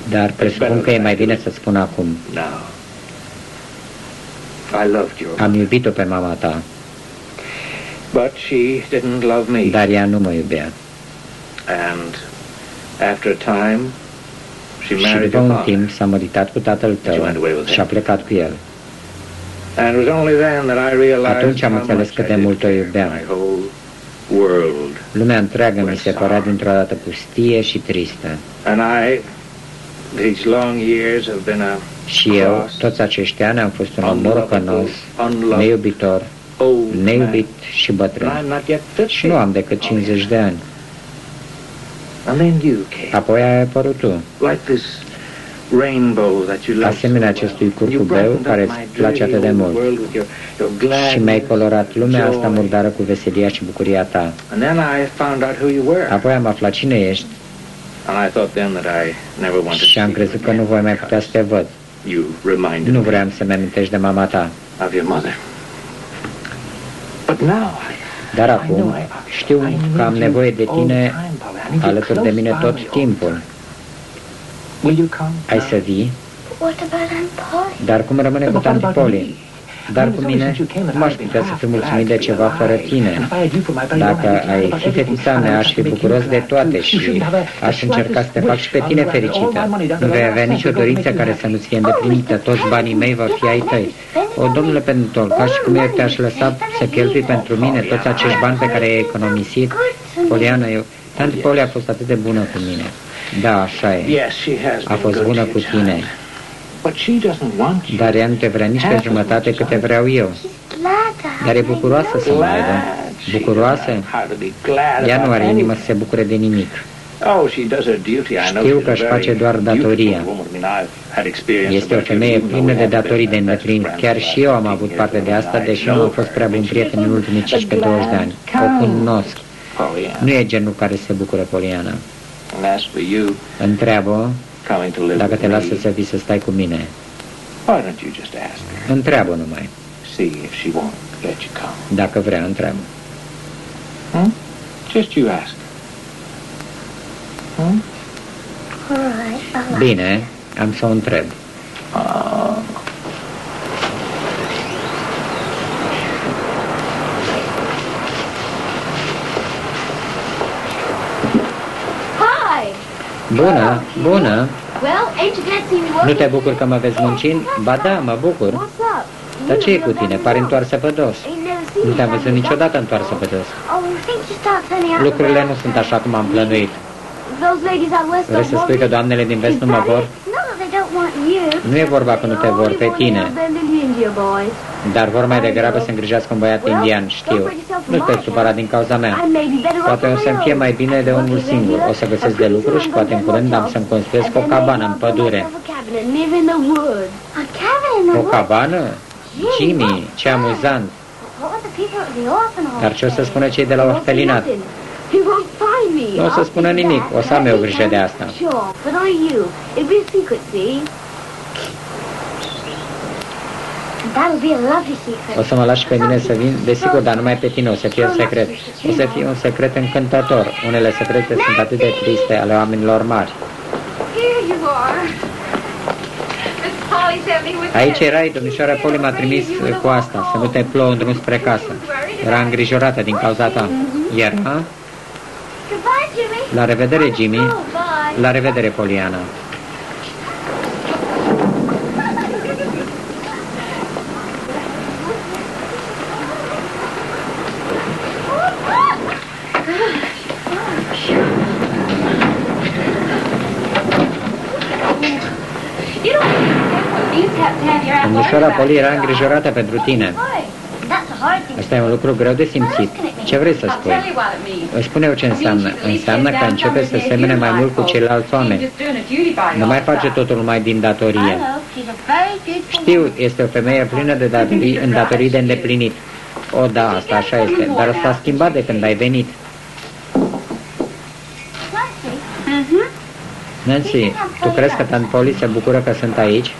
Dar presupun că e mai bine să spun acum. No. I loved your Am iubit-o pe mama ta, but she didn't love me. dar ea nu mă iubea. And after a time, she Și married după your un father. timp s-a măritat cu tatăl tău și a plecat cu el. And it was only then that I realized Atunci am how înțeles much cât de I mult o did. iubeam. My whole world. Lumea întreagă mi se părea dintr-o dată pustie și tristă. And these long years have been a Și eu, toți acești ani, am fost un om morocănos, neiubitor, neiubit și bătrân. I'm not yet 50. Și nu am decât 50 de ani. And then you came. Apoi ai apărut tu, Like this rainbow that you love asemenea so well. acestui You curcubeu brightened up care my îți place atât de dirty mult. old world with your gladness Și mi-ai colorat lumea and asta joy. murdară cu veselia și bucuria ta. And then I found out who you were. Apoi am aflat cine ești And I thought then that I never wanted to și am see crezut you că nu voi mai again putea să te văd. You reminded Nu me vreau să-mi amintești de mama ta. of your mother. But now Dar acum știu că am nevoie de tine alături de mine tot timpul. Will you come? Ai să vii? What about Aunt Polly? Dar cum rămâne cu tanti Poli? Dar cu mine, cum aș putea să fiu mulțumit de ceva fără tine? Dacă ai fi fetița mea, aș fi bucuros de toate și aș încerca să te fac și pe tine fericită. Nu vei avea nicio dorință care să nu-ți fie îndeplinită. Toți banii mei vor fi ai tăi. O, domnule Pendleton, ca și cum eu te-aș lăsa să cheltui pentru mine toți acești bani pe care i-ai economisit? Poliana, tanti Poli a fost atât de bună cu mine. Da, așa e. Yes, she has A been fost good bună to cu you, tine. child. But she doesn't want you. Dar ea nu te vrea nici pe jumătate câte vreau eu. Glad Dar e bucuroasă să mă aibă. Bucuroasă? Ea nu are inimă să se bucure de nimic. Știu că își face doar datoria. Este o femeie plină de datorii de îndeplinit. Chiar și eu am avut parte de asta, deși nu am fost prea bun prieten în ultimii 15-20 de ani. O cunosc. Nu e genul care se bucură, Poliana. Întreabă dacă te lasă să vii să stai cu mine. Întreabă numai. Dacă vrea, întreabă. Just you ask. Bine, am să o întreb. Hi. Bună, bună. Well, ain't you glad to see me working? Nu te bucur că mă vezi muncind? Ba da, mă bucur. What's up? Dar ce e cu tine? Pare întoarsă pe dos. Ain't never seen Nu you te-am like văzut this. niciodată întoarsă pe dos. Oh, things just start turning out. Lucrurile nu sunt așa cum am plănuit. Those ladies out west Vrei don't să want spui că me. doamnele din vest nu mă vor? No, they don't want you. Nu e vorba că nu te vor pe tine, dar vor mai degrabă să îngrijească un băiat indian, știu. Nu te supăra din cauza mea. Poate o să-mi fie mai bine de unul singur. O să găsesc de lucru și poate în curând am să-mi construiesc o cabană în pădure. O cabană? Jimmy, ce amuzant! Dar ce o să spună cei de la orfelinat? Nu o să spună nimic, o să am eu grijă de asta. O să mă lași pe mine să vin? Desigur, dar numai pe tine, o să fie un secret. O să fie un secret încântător. Unele secrete sunt atât de triste ale oamenilor mari. Aici erai, domnișoara Polly m-a trimis cu asta, să nu te plouă în drum spre casă. Era îngrijorată din cauza ta. Era? La revedere, Jimmy. La revedere, Poliana. Domnișoara Polly era îngrijorată pentru tine. Asta e un lucru greu de simțit. Ce vrei să spui? Îți spune eu ce înseamnă. Înseamnă că începe să semene mai mult cu ceilalți oameni. Nu mai face totul numai din datorie. Știu, este o femeie plină de datorii de îndeplinit. O, da, asta așa este. Dar s-a schimbat de când ai venit. Nancy, tu crezi că Tant Polly se bucură că sunt aici?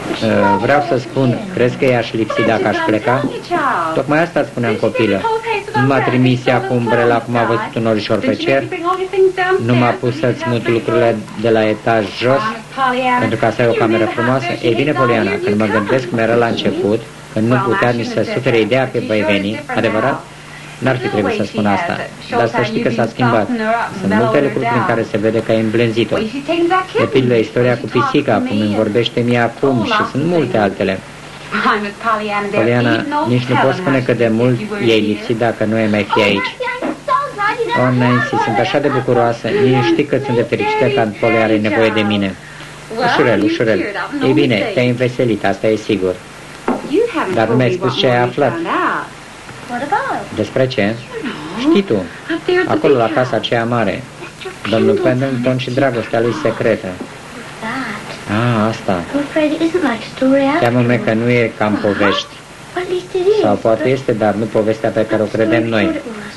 Vreau să spun, crezi că i-aș lipsi dacă aș pleca? Tocmai asta spuneam, copilă. Nu m-a trimis ea cu umbrela cum a văzut un orișor pe cer? Nu m-a pus să-ți mut lucrurile de la etaj jos pentru ca să ai o cameră frumoasă? Ei bine, Poliana, când mă gândesc cum era la început, când nu putea nici să sufere ideea că vei veni, adevărat? N-ar fi trebuit să spun asta, dar să știi că s-a schimbat. Sunt multe lucruri prin care se vede că ai îmblânzit-o. De pildă, istoria cu pisica, cum îmi vorbește mie acum, și sunt multe altele. Poliana, nici nu poți spune că de mult ei lipsit dacă nu ai mai fi aici. Oh, Nancy, sunt așa de bucuroasă, nici nu știi cât sunt de fericită când Polly are nevoie de mine. Ușurel, ușurel. Ei bine, te-ai înveselit, asta e sigur. Dar nu mi-ai spus ce ai aflat. Despre ce? Știi tu, acolo la casa aceea mare, domnul Pendleton și dragostea lui secretă. Asta. Teamă-mă că nu e cam povești. Sau poate este, dar nu povestea pe care o credem noi.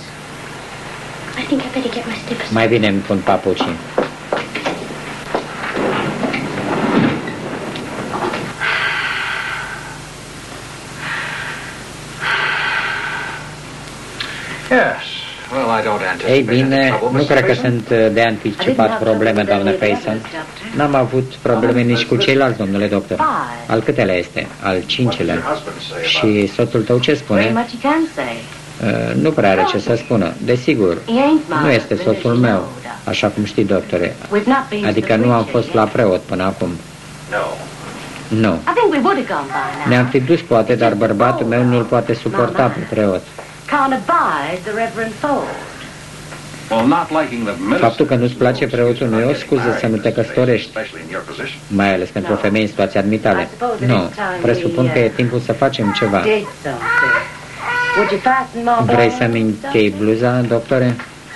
Mai bine îmi pun papucii. Ei bine, nu cred că sunt de anticipat probleme, doamnă Payson. N-am avut probleme nici cu ceilalți, domnule doctor. Al câtelea este? Al 5-lea. Și soțul tău ce spune? Nu prea are ce să spună. Desigur, nu este soțul meu, așa cum știi, doctore. Adică nu am fost la preot până acum. Nu. Ne-am fi dus poate, dar bărbatul meu nu-l poate suporta pe preot. Faptul că nu-ți place preotul nu e o scuză să nu te căsătorești, mai ales pentru o femeie în situația admitale. Nu, presupun că e timpul să facem ceva. Vrei să-mi închei bluza, doctore?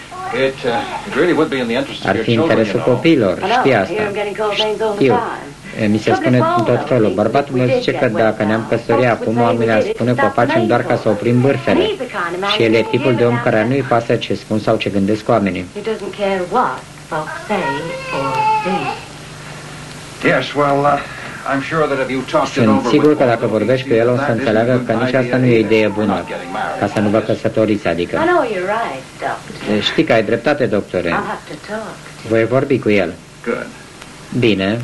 Ar fi interesul copiilor, știi asta. Știu. Mi se spune în tot felul. Bărbatul meu zice că dacă ne-am căsătorit acum, oamenii ar spune că o facem doar ca să oprim bârfele. Și el e tipul de om care nu-i pasă ce spun sau ce gândesc oamenii. Sunt sigur că dacă vorbești cu el, o să înțeleagă că nici asta nu e o idee bună, ca să nu vă căsătoriți, adică. Știi că ai dreptate, doctore. Voi vorbi cu el. Bine.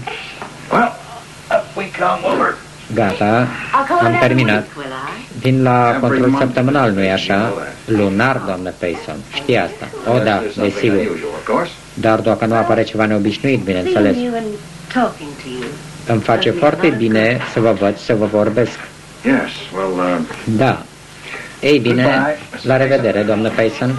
Gata, am terminat. Vin la control săptămânal, nu-i așa? Lunar, doamnă Payson. Știi asta? O, da, desigur. Dar dacă nu apare ceva neobișnuit, bineînțeles. Îmi face foarte bine să vă văd, să vă vorbesc. Da. Ei bine, la revedere, doamnă Payson.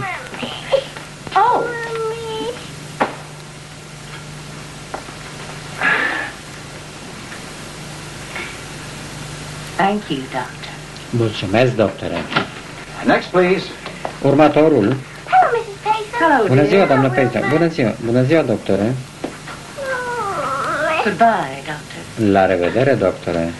Thank you, doctor. Mulțumesc, doctore. Next, please. Următorul. Hello, Mrs. Payson. Bună ziua, doamnă Payson. Bună ziua. Bună ziua, doctore. Goodbye, doctor. La revedere, doctore.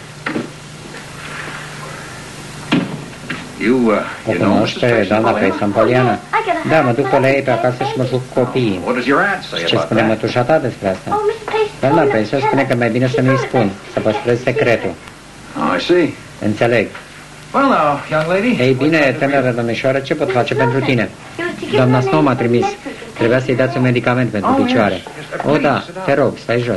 O cunoaște doamna Payson, Poliana? Da, mă duc pe la ei pe acasă și mă duc cu copiii. Ce spune mătușa ta despre asta? Doamna Payson spune că mai bine să nu-i spun, să păstrez secretul. Înțeleg. Ei bine, tânără domnișoară, ce pot face pentru tine? Doamna Snow m-a trimis. Trebuia să-i dați un medicament pentru picioare. O, da, te rog, stai jos.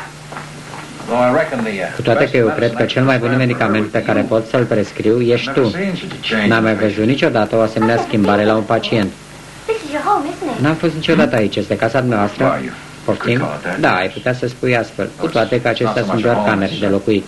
Cu toate că eu cred că cel mai bun medicament pe care pot să-l prescriu ești tu. N-am mai văzut niciodată o asemenea schimbare la un pacient. N-am fost niciodată aici, este casa noastră. Poftim? Da, ai putea să spui astfel, cu toate că acestea sunt doar camere de locuit.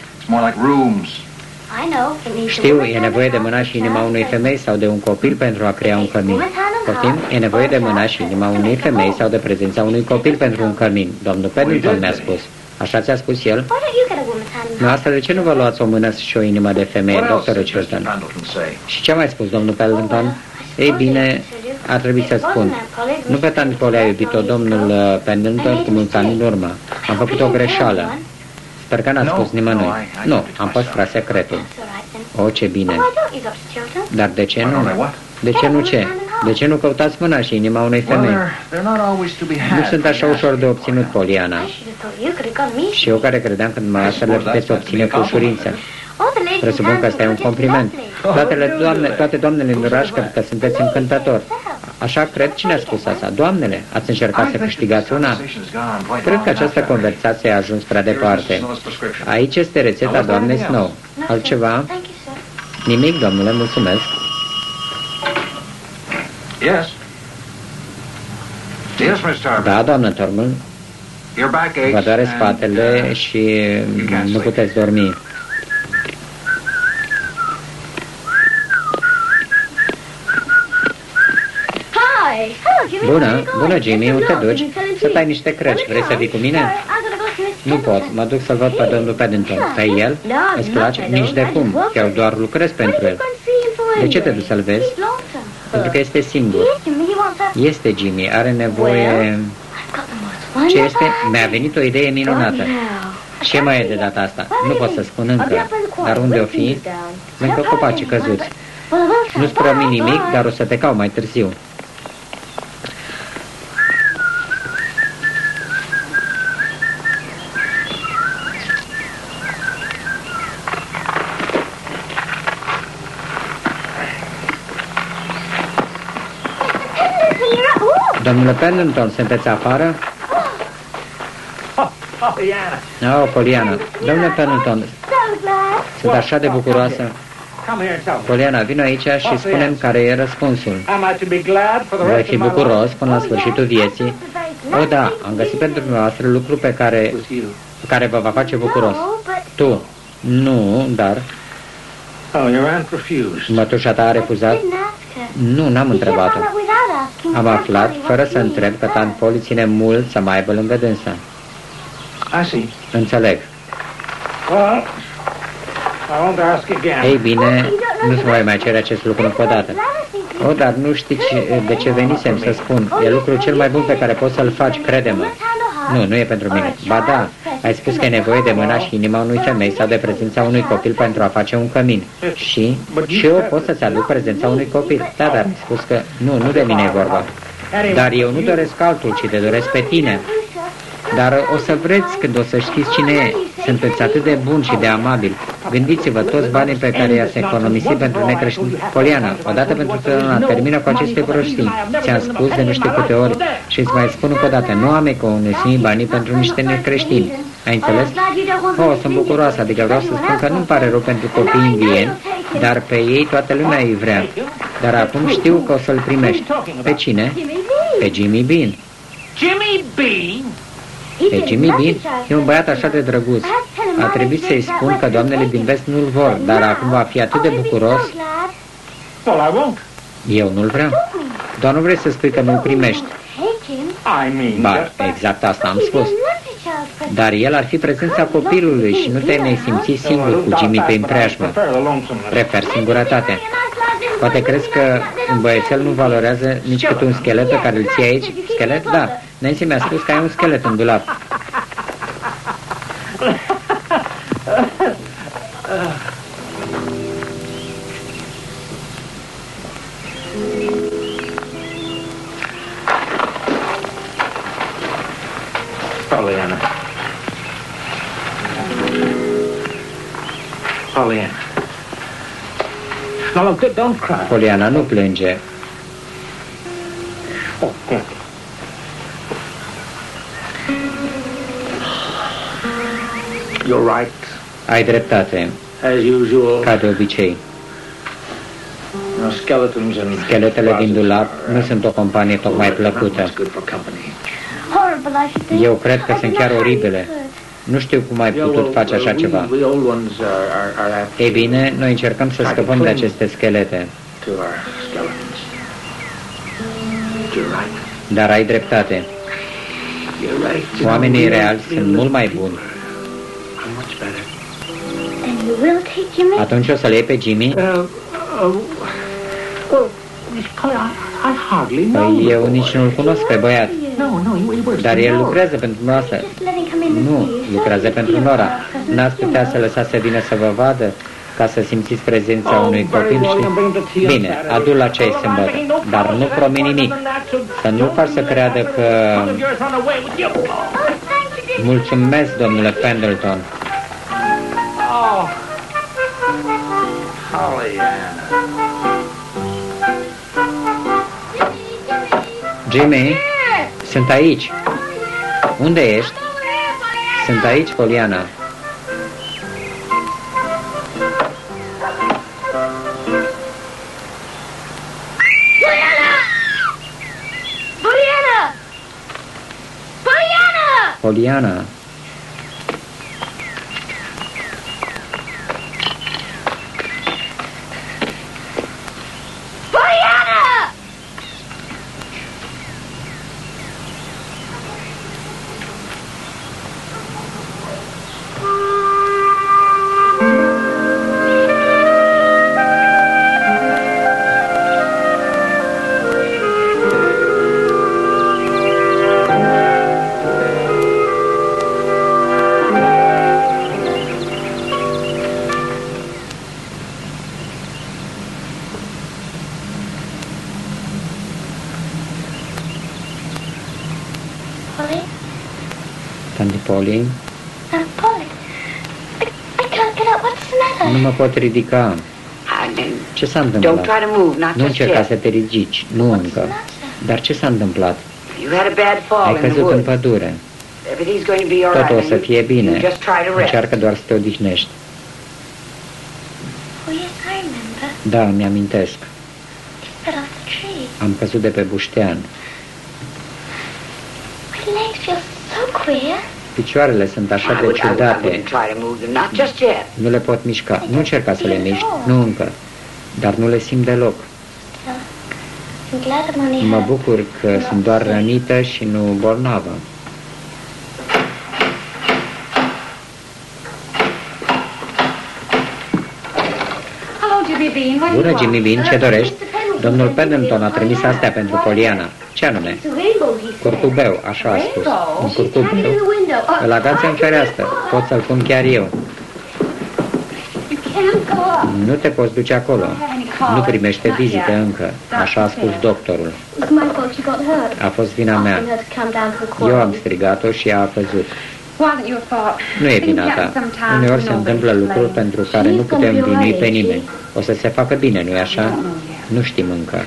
Știu, e nevoie de mâna și inima unei femei sau de un copil pentru a crea un cămin. Poftim? E nevoie de mâna și inima unei femei sau de prezența unui copil pentru un cămin. Domnul Pendleton mi-a spus. Așa ți-a spus el? Nu, asta de ce nu vă luați o mână și o inimă de femeie, doctorul Chilton? Și ce a mai spus domnul Pendleton? Ei bine, ar trebui să spun. Nu pe tanti Polly a iubit-o domnul Pendleton cu mulți ani în urmă. Am făcut o greșeală. Sper că n-a spus nimănui. Nu, am păstrat secretul. O, ce bine. Dar de ce nu? De ce nu ce? De ce nu căutați mâna și inima unei femei? Nu sunt așa ușor de obținut, Poliana. Și eu care credeam că dumneavoastră le puteți obține cu ușurință. Presupun că ăsta e un compliment. Toate doamnele din oraș cred că sunteți încântători. Așa cred. Cine a spus asta? Doamnele, ați încercat să câștigați una? Cred că această conversație a ajuns prea departe. Aici este rețeta doamnei Snow. Altceva? Nimic, domnule, mulțumesc. Da, doamnă Thornbull. Vă doare spatele și nu puteți dormi. Bună, Jimmy, unde te duci? Să tai niște crăci. Vrei să vii cu mine? Nu pot, mă duc să-l văd pe domnul Paddington. Pe el? Îți place? Nici de cum. Eu doar lucrez pentru el. De ce te duci să-l vezi? Pentru că este singur. Este Jimmy, are nevoie... Ce este? Mi-a venit o idee minunată. Ce mai e de data asta? Nu pot să spun încă. Dar unde o fi? Lângă copacii căzuți. Nu-ți promit nimic, dar o să te caut mai târziu. Domnule Pendleton, sunteți afară? Oh, Poliana. Domnule Pendleton, sunt așa de bucuroasă. Poliana, vino aici și spune-mi care e răspunsul. Voi fi bucuros până la sfârșitul vieții? O, da, am găsit pentru dumneavoastră lucru pe care vă va face bucuros. Tu? Nu, dar... Mătușa ta a refuzat? Nu, n-am întrebat-o. Am aflat, fără să întreb, că tant Polly ține mult să mai aibă lângă dânsa. Înțeleg. Ei bine, nu-ți voi mai cere acest lucru încă o dată. O, dar nu știi de ce venisem să spun. E lucrul cel mai bun pe care poți să-l faci, crede-mă. Nu e pentru mine. Ba da, ai spus că e nevoie de mâna și inima unui femei sau de prezența unui copil pentru a face un cămin. Și eu pot să-ți aduc prezența unui copil. Da, dar ai spus că nu de mine e vorba. Dar eu nu doresc altul, ci te doresc pe tine. Dar o să vreți când o să știți cine e. Sunteți atât de bun și de amabil. Gândiți-vă toți banii pe care i-ați economisit pentru necreștini. Poliana, odată pentru totdeauna, termină cu aceste prostii. Ți-am spus de nu știu câte ori și îți mai spun încă o dată, nu am economisit banii pentru niște necreștini. Ai înțeles? Oh, sunt bucuroasă, adică vreau să spun că nu-mi pare rău pentru copiii indieni, dar pe ei toată lumea îi vrea. Dar acum știu că o să-l primești. Pe cine? Pe Jimmy Bean. Jimmy Bean? Pe Jimmy Bean e un băiat așa de drăguț. A trebuit să-i spun că doamnele din vest nu-l vor, dar acum va fi atât de bucuros. Eu nu-l vreau. Doar nu vrei să spui că nu-l primești. Ba, exact asta am spus. Dar el ar fi prezența copilului și nu te-ai simți singur cu Jimmy prin preajmă. Prefer singurătate. Poate crezi că un băiețel nu valorează nici cât un schelet pe care îl ții aici? Schelet? Da. Nancy mi-a spus că ai un schelet în dulap. Poliana, nu plânge. You're right. Ai dreptate. As usual. Ca de obicei. Scheletele din dulap nu sunt o companie tocmai plăcută. Eu cred că sunt chiar oribile. Nu știu cum ai putut face așa ceva. Ei bine, noi încercăm să scăpăm de aceste schelete. Dar ai dreptate. Oamenii reali sunt mult mai buni. Atunci o să le iei pe Jimmy? Păi eu nici nu-l cunosc pe băiat. Dar el lucrează pentru noastră. Nu, lucrează pentru Nora. N-ați putea să lăsați să vină să vă vadă ca să simțiți prezența unui copil, știi? Bine, adu-l la ceai sâmbătă, dar nu promit nimic. Să nu faci să creadă că... Mulțumesc, domnule Pendleton. Jimmy, sunt aici. Unde ești? Sunt aici, Poliana. Poliana. Tanti Polly. Polly, I can't get up. What's the matter? Nu mă pot ridica. Ce s-a întâmplat? Don't try to move, not Nu just încerca yet. să te ridici, nu încă. Dar ce s-a întâmplat? You had a bad fall Ai in the căzut în woods. pădure. Everything's going to be all Totul o right. să fie bine. You just try to rest. Încearcă doar să te odihnești. Oh, yes, I remember. Da, mi-amintesc. Fell off the tree. Am căzut de pe buștean. My legs feel so queer. Picioarele sunt așa de I wouldn't ciudate. try to move them, not just yet. Nu le pot mișca. Nu încerca să le miști, nu încă. Dar nu le simt deloc. I'm glad I'm only Mă hurt. bucur că sunt doar rănită și nu bolnavă. Bună, Jimmy Bean, ce dorești? Domnul Pendleton a trimis astea pentru Poliana. Ce anume? Curcubeu, așa a spus. Un curcubeu. Îl agață în fereastră. Pot să-l pun chiar eu. Nu te poți duce acolo. Nu primește vizite încă. Așa a spus doctorul. It's my fault she got hurt. A fost vina mea. Asking her to come down to the Eu am quarry. strigat-o și ea a căzut. Nu e vina ta. Uneori se întâmplă lucruri pentru care nu putem vinui pe nimeni. O să se facă bine, nu-i așa? Nu știm încă.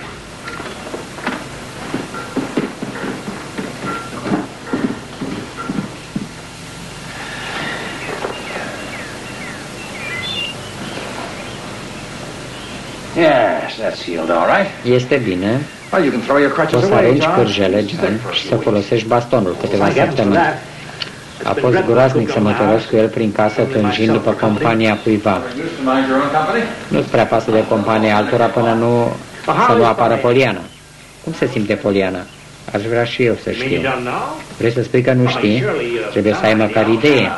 Yes, that's healed all right. Este bine. Well, you can throw your crutches Poți să away, arunci John. cârjele, John, și să folosești bastonul câteva săptămâni. A fost groaznic să mă tărăsc cu el prin casă tânjind după compania cuiva. Nu-ți prea pasă de compania altora până să nu apară Poliana. Cum se simte Poliana? Aș vrea și eu să știu. Vrei să spui că nu știi? Trebuie să ai măcar idee.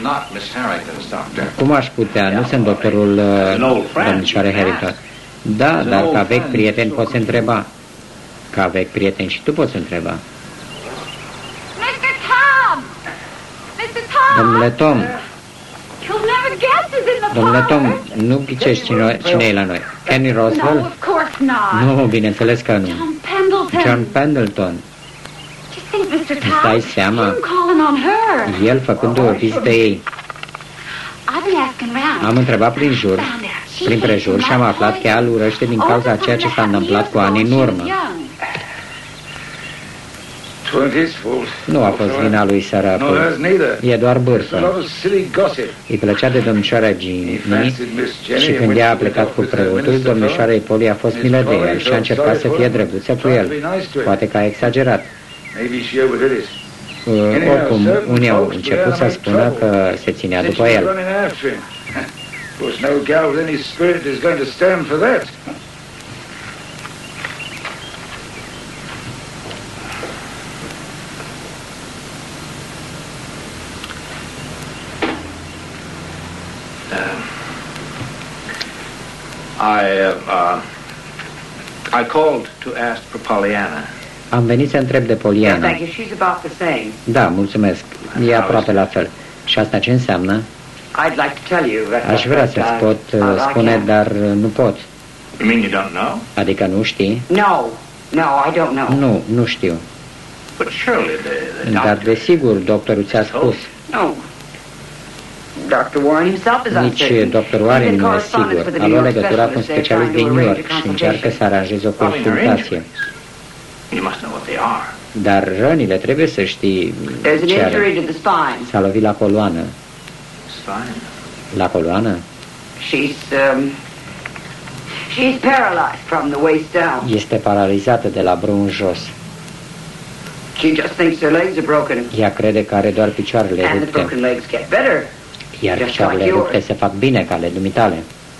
Cum aș putea? Nu sunt doctorul domnișoare Harrington. Da, dar ca vechi prieten poți întreba. Ca vechi prieten și tu poți întreba. Mr. Tom! Mr. Tom! Domnule Tom, You'll never guess who's in the domnule Tom, park. nu ghicești cine e la noi. Kenny No, Roswell? of course not. Nu, bineînțeles că nu. John Pendleton. John Pendleton. Just think, Mr. Îți Tom. dai seama? Him calling on her. El făcând o vizită ei. I've been asking around. Am întrebat prin jur, prin prejur și am aflat că ea îl urăște din cauza a ceea ce s-a întâmplat cu ani în urmă. Nu a fost vina lui săracul. E doar bârfă. Îi plăcea de domnișoara Jimmy și când ea a plecat cu preotul, domnișoarei Polly a fost milă de el și a încercat să fie drăguță cu el. Poate că a exagerat. Oricum, unii au început să spună că se ținea după el. I called to ask for Pollyanna. Am venit să întreb de Yeah, Poliana. thank you. She's about the same. Da, mulțumesc. E aproape la fel. Și asta ce înseamnă? I'd like to tell you, but Aș vrea să-ți pot spune, dar nu pot. You mean you don't know? Adică nu știi? No, I don't know. Nu știu. But surely the Dar doctor... desigur, doctorul ți-a spus. No. Nici Dr. Warren nu e sigur. A luat legătura cu un specialist din New York și încearcă să aranjeze o consultație. Dar rănile trebuie să știi ce are. S-a lovit la coloană. La coloană? She's paralyzed from the waist down. Este paralizată de la brâu în jos. She just thinks her legs are broken. Ea crede că are doar picioarele And the rupte. broken legs get better. Iar picioarele rupte se fac bine ca ale dumitale.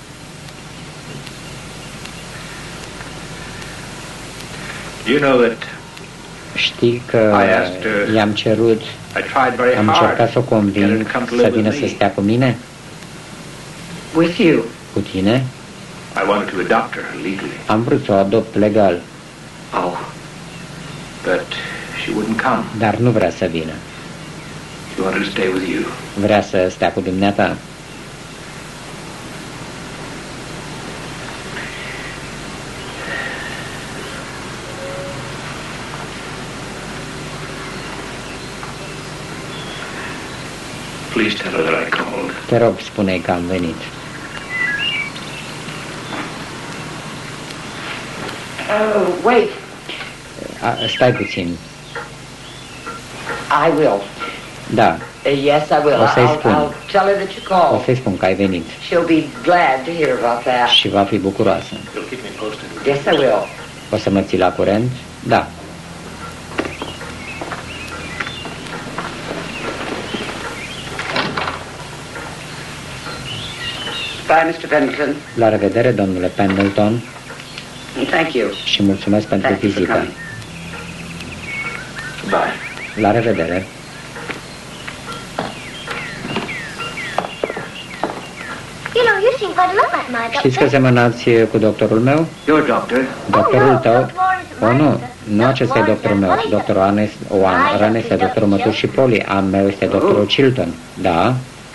You know that Știi că i-am cerut, am încercat să o conving să vină să stea cu mine? With you? Cu tine? I wanted to adopt her legally. Am vrut să o adopt legal. Oh. But she wouldn't come. Dar nu vrea să vină. She wanted to stay with you. Vrea să stea cu dumneata. Please tell her that I called. Te rog, spune-i că am venit. Oh, wait. Stai puțin. I will. Da. Yes, I will. O să-i spun. I'll tell her that you called. O să-i spun că ai venit. She'll be glad to hear about that. Și va fi bucuroasă. You'll keep me posted. Yes, I will. O să mă ții la curent? Da. Bye, Mr. Pendleton. La revedere, domnule Pendleton. Thank you. Și mulțumesc pentru vizită. Bye. La revedere. Știți că semănați cu doctorul meu? Your doctor? Doctorul tău? O, nu. Nu acesta e doctorul meu. Doctorul Warren este doctorul Mătur și Polly. Al meu este doctorul Chilton. Da.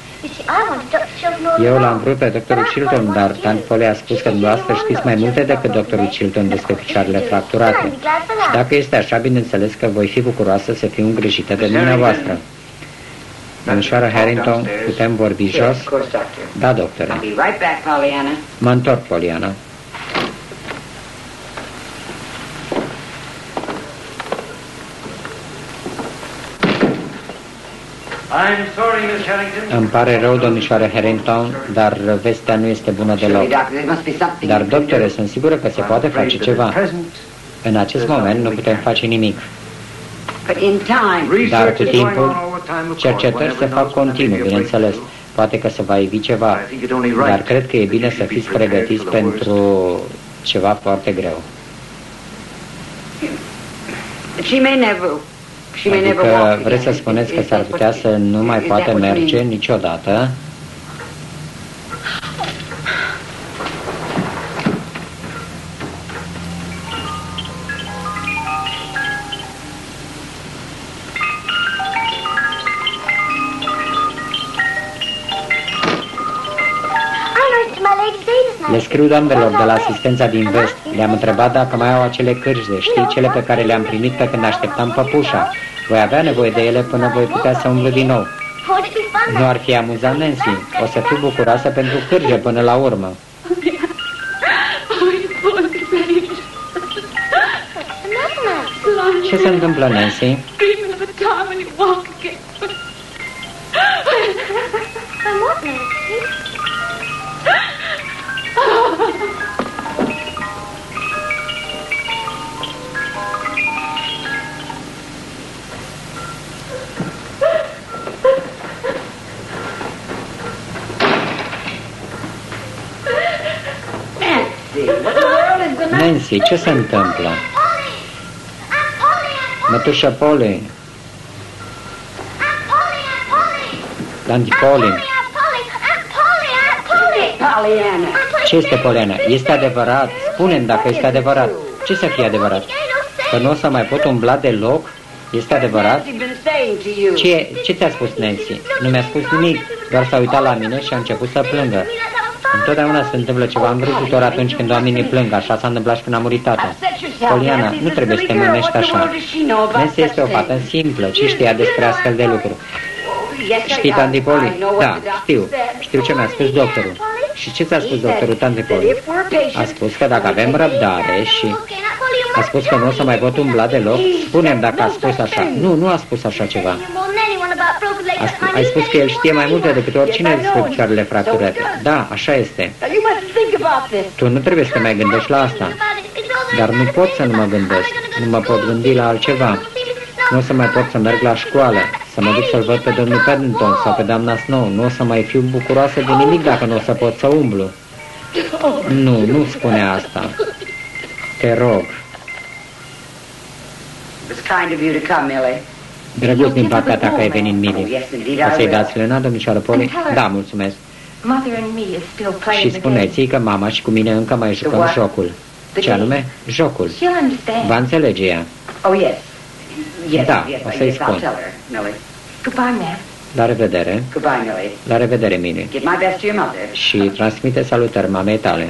Eu l-am vrut pe doctorul Chilton, dar Tante Polly a spus că dumneavoastră știți mai multe decât doctorul Chilton despre picioarele fracturate. Și dacă este așa, bineînțeles că voi fi bucuroasă să fiu îngrijită de dumneavoastră. Domnișoară Harrington, putem vorbi jos? Da, doctore. Mă întorc, Poliana. Îmi pare rău, domnișoară Harrington, dar vestea nu este bună deloc. Dar, doctore, sunt sigură că se poate face ceva. În acest moment nu putem face nimic. Dar cu timpul, cercetări se fac continuu, bineînțeles. Poate că se va ivi ceva, dar cred că e bine să fiți pregătiți pentru ceva foarte greu. Adică vreți să spuneți că s-ar putea să nu mai poate merge niciodată? Le scriu doamnelor de la asistența din vest. Le-am întrebat dacă mai au acele cârje, știi, cele pe care le-am primit pe când așteptam păpușa. Voi avea nevoie de ele până voi putea să umblu din nou. Nu ar fi amuzant, Nancy? O să fiu bucuroasă pentru cârje până la urmă. Ce se întâmplă, Nancy? Nancy, ce se întâmplă? Mătușă Polly. Tanti Polly. Ce este, Poliana? Este adevărat? Spune-mi dacă este adevărat. Ce să fie adevărat? Că nu o să mai pot umbla deloc? Este adevărat? Ce ți-a spus Nancy? Nu mi-a spus nimic, doar s-a uitat la mine și a început să plângă. Întotdeauna se întâmplă ceva îngrozitor atunci când oamenii plâng, așa s-a întâmplat și când a murit tata. Poliana, nu trebuie să te mânești așa. Nancy este o fată simplă, ce știa despre astfel de lucruri? Știi, Tanti Polly? Da, știu. Știu ce mi-a spus doctorul. Și ce ți-a spus doctorul, Tanti Polly? A spus că dacă avem răbdare și... A spus că nu o să mai pot umbla deloc? Spune-mi dacă a spus așa. Nu, nu a spus așa ceva. Ai spus că el știe mai multe decât oricine despre picioarele fracturate. Da, așa este. Tu nu trebuie să te mai gândești la asta. Dar nu pot să nu mă gândesc. Nu mă pot gândi la altceva. Nu o să mai pot să merg la școală, să mă duc să-l văd pe domnul Paddington sau pe doamna Snow. Nu o să mai fiu bucuroasă de nimic dacă nu o să pot să umblu. Nu, nu spune asta. Te rog. Drăguț din partea ta că ai venit, Millie. O să-i dați lâna, domnișoară Polly? Da, mulțumesc. Și spuneți-i că mama și cu mine încă mai jucăm jocul. Ce anume? Jocul. Va înțelege ea. Da, o să-i spun. La revedere. La revedere, Millie. Și transmite salutări mamei tale.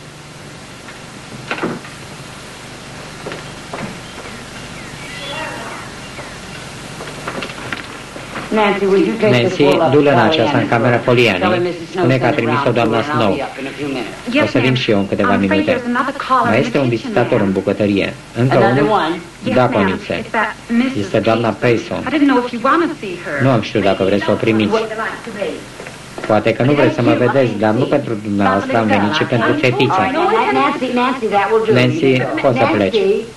Nancy, du-l în aceasta în camera Polianei. Spune că a trimis-o doamna Snow. O să vin și eu în câteva minute. Mai este un vizitator în bucătărie. Încă unul? Da, Conițe. Este doamna Payson. Nu am știut dacă vreți să o primiți. Poate că nu vreți să mă vedeți, dar nu pentru dumneavoastră am venit, ci pentru fetița. Nancy, poți să pleci.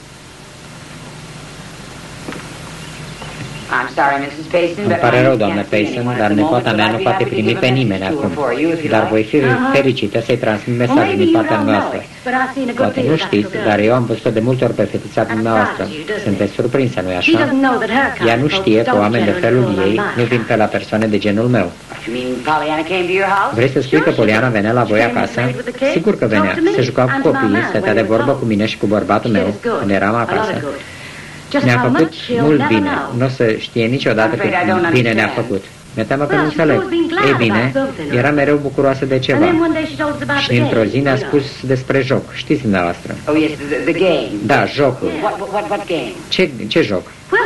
Îmi pare rău, doamnă Payson, dar nepoata mea nu poate primi pe nimeni acum. Dar voi fi fericită să-i transmit mesajul din partea noastră. Poate nu știți, dar eu am văzut-o de multe ori pe fetița dumneavoastră. Sunteți surprinsă, nu-i așa? Ea nu știe că oameni de felul ei nu vin pe la persoane de genul meu. Vrei să spui că Poliana venea la voi acasă? Sigur că venea. Se juca cu copiii, stătea de vorbă cu mine și cu bărbatul meu când eram acasă. Ne-a făcut mult bine. Nu o să știe niciodată cât bine ne-a făcut. Mi-e teamă că nu înțeleg. Ei bine, era mereu bucuroasă de ceva. Și într-o zi ne-a spus despre joc. Știți dumneavoastră? Da, jocul. Ce joc?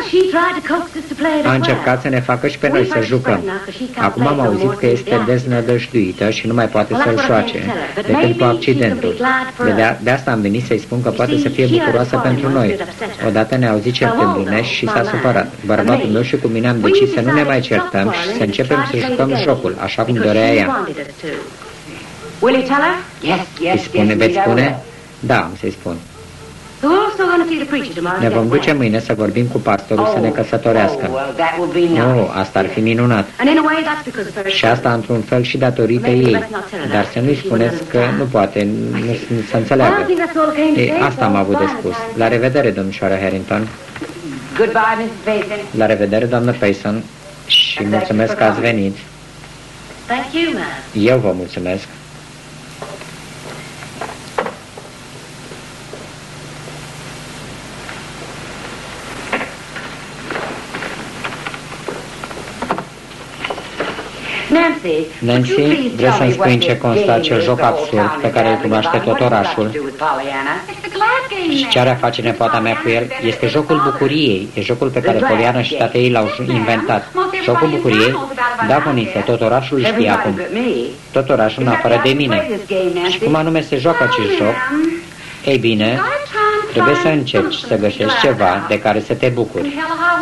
A încercat să ne facă și pe noi să jucăm. Acum am auzit că este deznădăjduită și nu mai poate să-l joace decât cu accidentul. De asta am venit să-i spun că poate să fie bucuroasă pentru noi. Odată ne-a auzit certându-ne și s-a supărat. Bărbatul meu și cu mine am decis să nu ne mai certăm și să începem să jucăm jocul, așa cum dorea ea. Veți spune? Da, am să-i spun. Ne vom duce mâine să vorbim cu pastorul să ne căsătorească. Nu, asta ar fi minunat. Și asta într-un fel și datorită ei. Dar să nu-i spuneți că nu poate să înțeleagă. Asta am avut de spus. La revedere, domnișoară Harrington. La revedere, doamnă Payson. Și mulțumesc că ați venit. Eu vă mulțumesc. Nancy, vrei să-mi spui în ce constă acel joc absurd pe care îl cunoaște tot orașul? Și ce are a face nepoata mea cu el? Este jocul bucuriei. E jocul pe care Poliana și tatăl ei l-au inventat. Jocul bucuriei? Da, Coniță, tot orașul știe acum. Tot orașul în afară de mine. Și cum anume se joacă acest joc? Ei bine, trebuie să încerci să găsești ceva de care să te bucuri.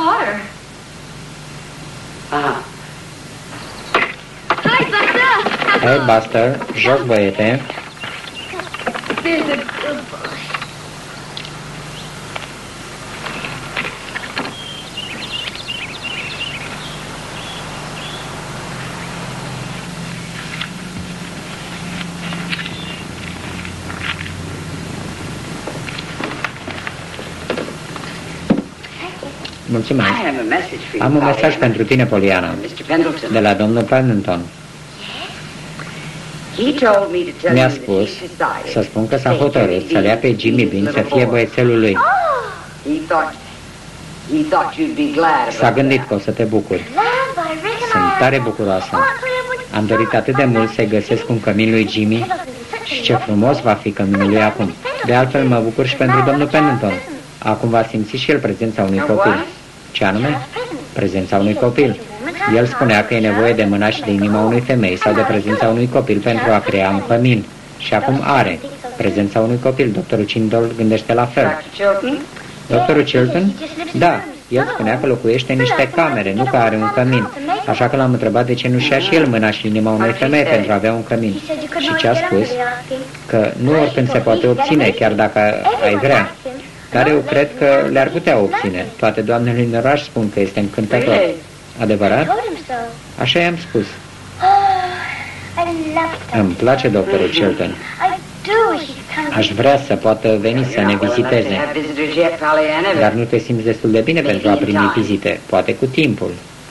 Hei, Buster, jos, băiete. Mulțumesc. Am un mesaj pentru tine, Poliana, de la domnul Pendleton. Mi-a spus să spun că s-a hotărât să-l ia pe Jimmy Bean să fie băiețelul lui. S-a gândit că o să te bucuri. Sunt tare bucuroasă. Am dorit atât de mult să-i găsesc un cămin lui Jimmy și ce frumos va fi căminul lui acum. De altfel mă bucur și pentru domnul Pendleton. Acum va simți și el prezența unui copil. Ce anume? Prezența unui copil. El spunea că e nevoie de mâna și de inima unui femei sau de prezența unui copil pentru a crea un cămin. Și acum are prezența unui copil. Doctorul Childon gândește la fel. Doctorul Chilton? Da, el spunea că locuiește în niște camere, nu că are un cămin. Așa că l-am întrebat de ce nu și-a și el mâna și inima unei femei pentru a avea un cămin. Și ce a spus? Că nu oricând se poate obține, chiar dacă ai vrea. Dar eu cred că le-ar putea obține. Toate doamnele în oraș spun că este încântător. Adevărat? Așa i-am spus. Îmi place doctorul Chilton. Aș vrea să poată veni să ne viziteze. Dar nu te simți destul de bine pentru a primi vizite. Poate cu timpul.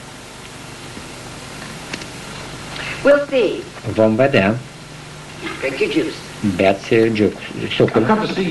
Vom vedea. Beați sucul.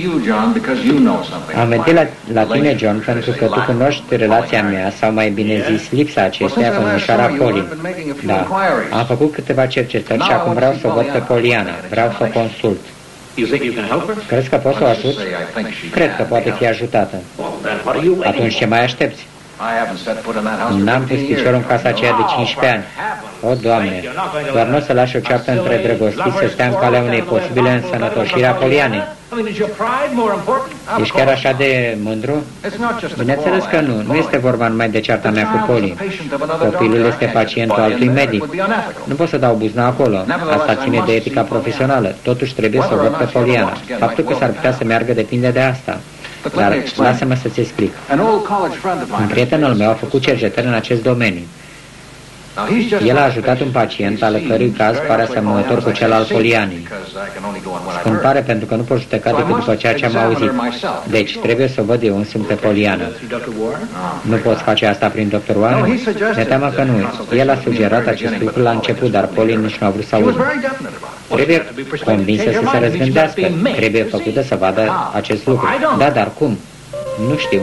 Am venit la tine, John, pentru că tu cunoști relația mea, sau mai bine zis, lipsa acesteia cu domnișoara Polly. Da, am făcut câteva cercetări și acum vreau să o văd pe Poliana. Vreau să o consult. Crezi că poți să o ajut? Cred că poate fi ajutată. Atunci ce mai aștepți? N-am pus piciorul în casa aceea de 15 ani. O, Doamne, doar nu o să lași o ceartă între drăgostiți să stea în calea unei posibile însănătoșiri a Polianei. Ești chiar așa de mândru? Bineînțeles că nu. Nu este vorba numai de cearta mea cu Polly. Copilul este pacientul altui medic. Nu pot să dau buzna acolo. Asta ține de etica profesională. Totuși trebuie să o văd pe Poliana. Faptul că s-ar putea să meargă depinde de asta. Dar lasă-mă să-ți explic. Un prietenul meu a făcut cercetări în acest domeniu. El a ajutat un pacient al cărui caz pare asemănător cu cel al Polianei. Îmi pare pentru că nu pot judeca decât după ceea ce am auzit. Deci, trebuie să o văd eu însumi pe Poliana. Nu poți face asta prin Dr. Warren? Ne teamă că nu. El a sugerat acest lucru la început, dar Polly nici nu a vrut să audă. Trebuie convinsă să se răzgândească. Trebuie făcută să vadă acest lucru. Da, dar cum? Nu știu.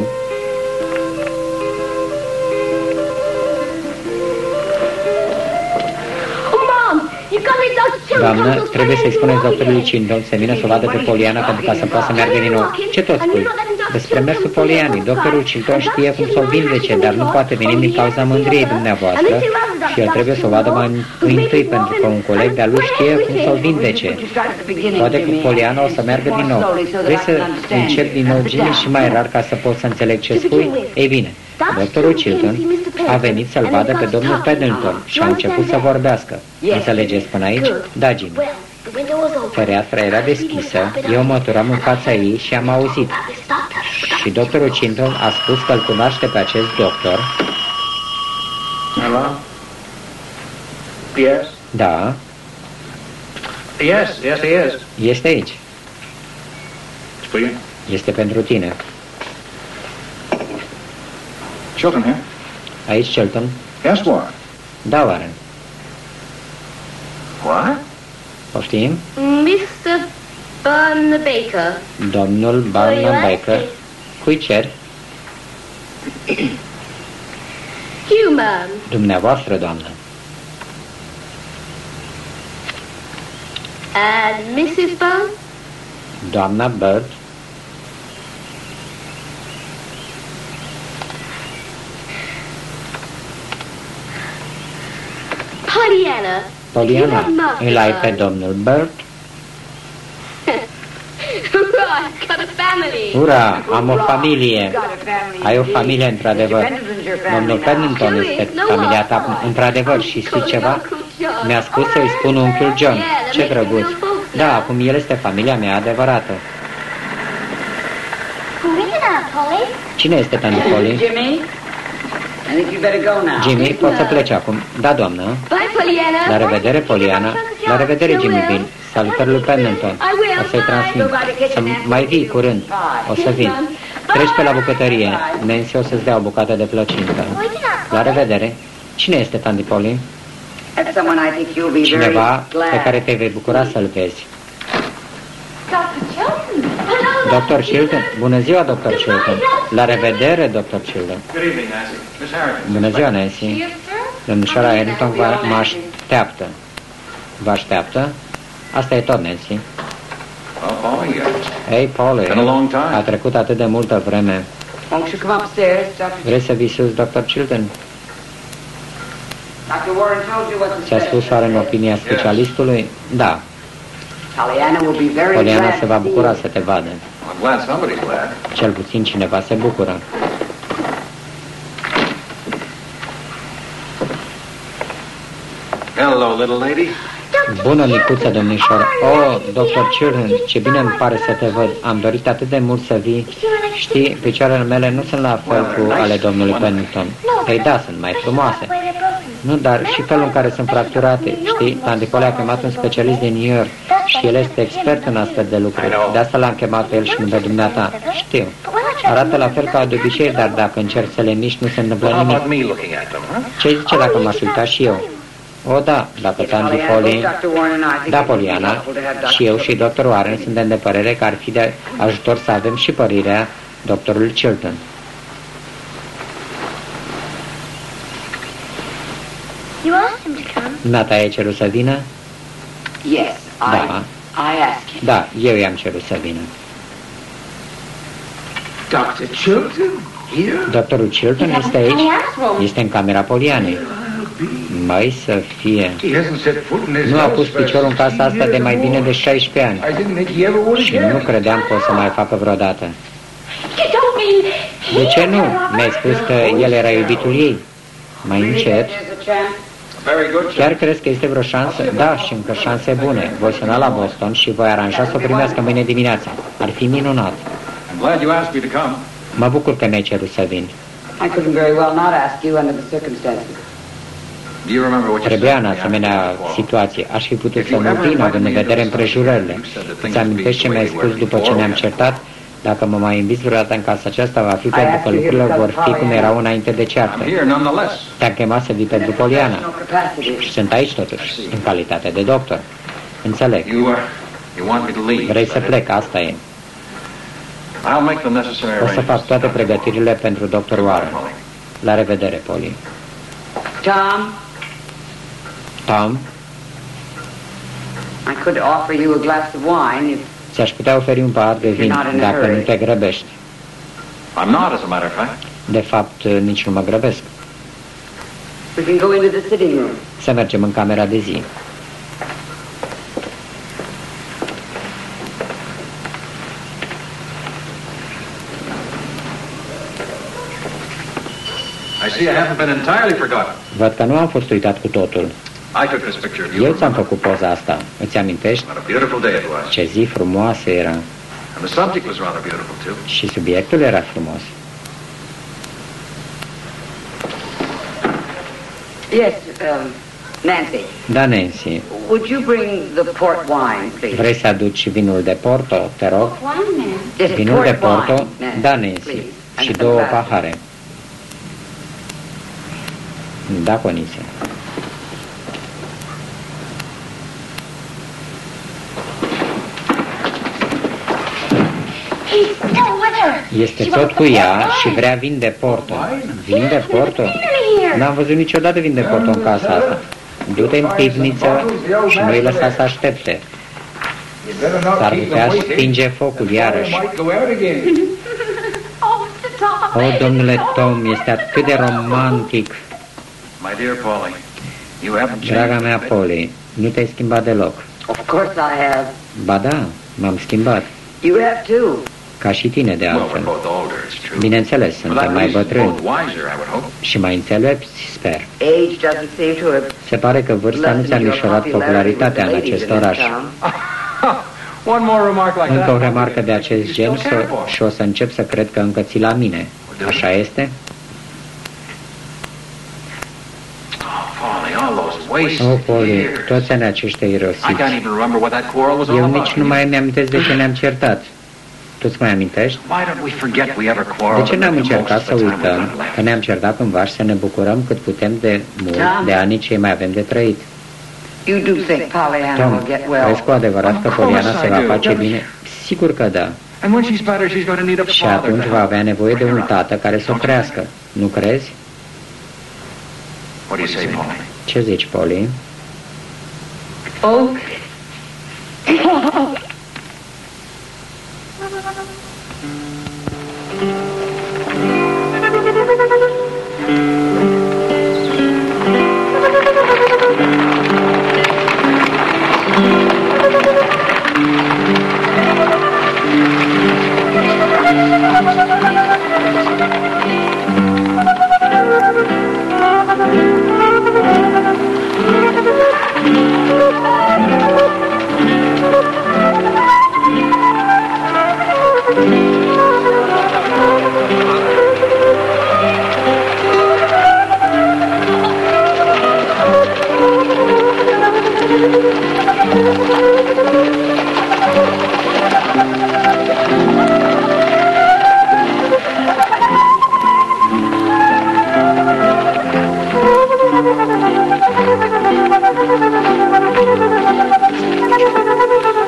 Doamnă, trebuie să-i spuneți doctorului Childon să vină să o vadă pe Poliana pentru ca să poată să meargă din nou. Ce tot spui? Despre mersul Polianei. Doctorul Childon știe cum să o vindece, dar nu poate veni din cauza mândriei dumneavoastră și el trebuie să o vadă mai întâi pentru că un coleg de-a lui știe cum să o vindece. Poate cu Poliana o să meargă din nou. Vrei să încep din nou, Jimmy, și mai rar ca să pot să înțeleg ce spui? Ei bine, doctorul Chilton a venit să-l vadă pe domnul Pendleton și a început să vorbească. Înțelegeți până aici? Da, Jimmy. Fereastra era deschisă, eu mă turam în fața ei și am auzit. Și doctorul Chilton a spus că îl cunoaște pe acest doctor. Hello? Yes? Da. Yes, he is. Este aici. It's for you. Este pentru tine. Chilton here? Aici, Chilton? Yes, Warren. Da, Warren. What? Poftim? Mr. Barnum Baker. Domnul Barnum Baker. Cui cer? You, ma'am. Dumneavoastră, doamnă. And Mrs. Bone? Doamna Bird. Poliana. Poliana, îl ai pe domnul Bird? Ura, am o familie. Ai o familie, într-adevăr. Domnul Pendleton este familia ta, într-adevăr. Și știi ceva? Mi-a spus să-i spun unchiul John. Ce drăguț. Da, acum el este familia mea adevărată. Cine este Tani Polly? Jimmy, poți să pleci acum. Da, doamnă. La revedere, Poliana. La revedere, Jimmy Bean. Salutări lui Pendleton. O să-i transmit. Să mai vii curând. O să vin. Treci pe la bucătărie. Nancy o să-ți dea o bucată de plăcintă. La revedere. Cine este Tani Polly? Cineva pe care te vei bucura să-l vezi. Dr. Chilton. Bună ziua, Dr. Chilton. La revedere, Dr. Chilton. Good evening, Nancy. Miss Harrington. Bună ziua, Nancy. Domnișoara Harrington mă așteaptă. Vă așteaptă? Asta e tot, Nancy. Oh, Polly, Hey, Polly, Been a long time. a trecut atât de multă vreme. Vrei să vii sus, Dr. Chilton? Dr. Warren told you what the Ți-a spus oare în opinia specialistului? Da. Pollyanna will be very Poliana glad se va to see bucura you. să te vadă. I'm glad somebody's glad. Cel puțin cineva se bucură. Hello, little lady. Bună, micuță, domnișoară. Oh, Dr. Chilton, ce bine îmi pare să te văd. Am dorit atât de mult să vii. Știi, picioarele mele nu sunt la fel cu ale domnului Pennington. Păi da, sunt mai frumoase. Nu, dar și felul în care sunt fracturate. Știi, Tanti Polly a chemat un specialist din New York și el este expert în astfel de lucruri. De asta l-am chemat pe el și nu pe dumneata. Știu. Arată la fel ca de obicei, dar dacă încerci să le miști, nu se întâmplă How nimic. about me looking at them, huh? Ce zice dacă m-aș uita și eu? O, da, dacă Tanti Polly... Da, Poliana, și eu și Dr. Warren suntem de părere că ar fi de ajutor să avem și părerea doctorului Chilton. You asked him to come. Nata i-a cerut să vină? Yes, Da, I asked him. da, eu i-am cerut să vină. Dr. Chilton? Here? Doctorul Chilton este aici? Este în camera Polianei. Mai să fie. He hasn't set foot in this Nu a house pus for piciorul în casa asta de mai bine de 16 ani. I didn't think he ever would Și nu again. credeam că o să mai facă vreodată. You don't mean... De ce nu? Mi-ai spus că el era iubitul ei. Mai încet. Very good, sir. Chiar crezi că este vreo șansă? Da, și încă șanse bune. Voi suna la Boston și voi aranja să o primească mâine dimineața. Ar fi minunat. I'm glad you asked me to come. Mă bucur că mi-ai cerut să vin. I couldn't very well not ask you under the circumstances. Do you remember what you Trebuia said în to me asemenea after the quarrel? situație. Aș fi putut să mă vin, având în vedere împrejurările. Îți amintești ce mi-ai spus după ce ne-am certat? Dacă mă mai inviți vreodată în casa aceasta, va fi pentru că lucrurile vor fi cum erau înainte de I'm ceartă. here nonetheless. Te-am chemat să vii pentru Poliana. No capacity. Și sunt aici totuși, în calitate de doctor. Înțeleg. You want me to leave? Vrei să plec, asta e. I'll make the necessary O să fac arrangements. toate pregătirile pentru Dr. Warren. La revedere, Polly. Tom, Tom, I could offer you a glass of wine if ți-aș putea oferi un pahar de vin dacă nu te grăbești. I'm not, as a matter of fact. De fapt, nici nu mă grăbesc. we can go into the sitting room. Să mergem în camera de zi. I see I haven't been entirely forgotten. Văd că nu am fost uitat cu totul. I took this picture of you. Eu ți-am făcut poza asta. Îți amintești? What a beautiful day it was. Ce zi frumoasă era. And the subject was rather beautiful, too. Și subiectul era frumos. Yes, Nancy, Da, Nancy, would you bring the port wine, please? vrei să aduci vinul de Porto, te rog? One man. Yes, Vinul de port Porto? wine, Da, please. Nancy. And Și some două glasses. pahare. Da, Conice. He's still with her. Este tot cu ea și vrea vin de Porto. Vin de Porto? N-am văzut niciodată vin de Porto în casa asta. Du-te în pivniță și nu-i lăsa să aștepte. You better not S-ar keep putea them waiting. stinge focul iarăși. Might go out again. Oh, Mr. Tom. Oh, domnule Tom, este atât de romantic. My dear Polly, you haven't changed. Draga mea, Polly, nu te-ai schimbat deloc. Of course I have. Ba da, m-am schimbat. You have too. Ca și tine, de Well, we're altfel. both older, it's true. Bineînțeles, For suntem that mai reason, bătrâni both wiser, I would hope. și mai înțelepți, sper. Age doesn't seem to have Se pare că vârsta nu ți-a mișorat popularitatea în acest oraș. One more remark like Încă o that. remarcă de acest gen și o să încep să cred că încă ții la mine. Așa este? Polly, all those wasted Oh, Polly, years. toți ani aceștia I irosiți. can't even remember what that quarrel was all Eu about. nici nu mai mi-amintesc de ce ne-am certat. Tu-ți mai amintești? Why don't we forget we ever De quarreled? ce n-am and make the încercat most să of the time we've uităm got left? că ne-am certat cândva și să ne bucurăm cât putem de mult de anii ce mai avem de trăit? You do think Pollyanna Tom, will get crezi well? cu adevărat că Of course Poliana se I va do. face bine? Sigur că da. And when she's better, she's going to need a Și father. atunci to va help avea nevoie de bring un her up. tată care să o crească. Nu crezi? What do you say, Polly? Ce zici, Polly? Oh. Thank you.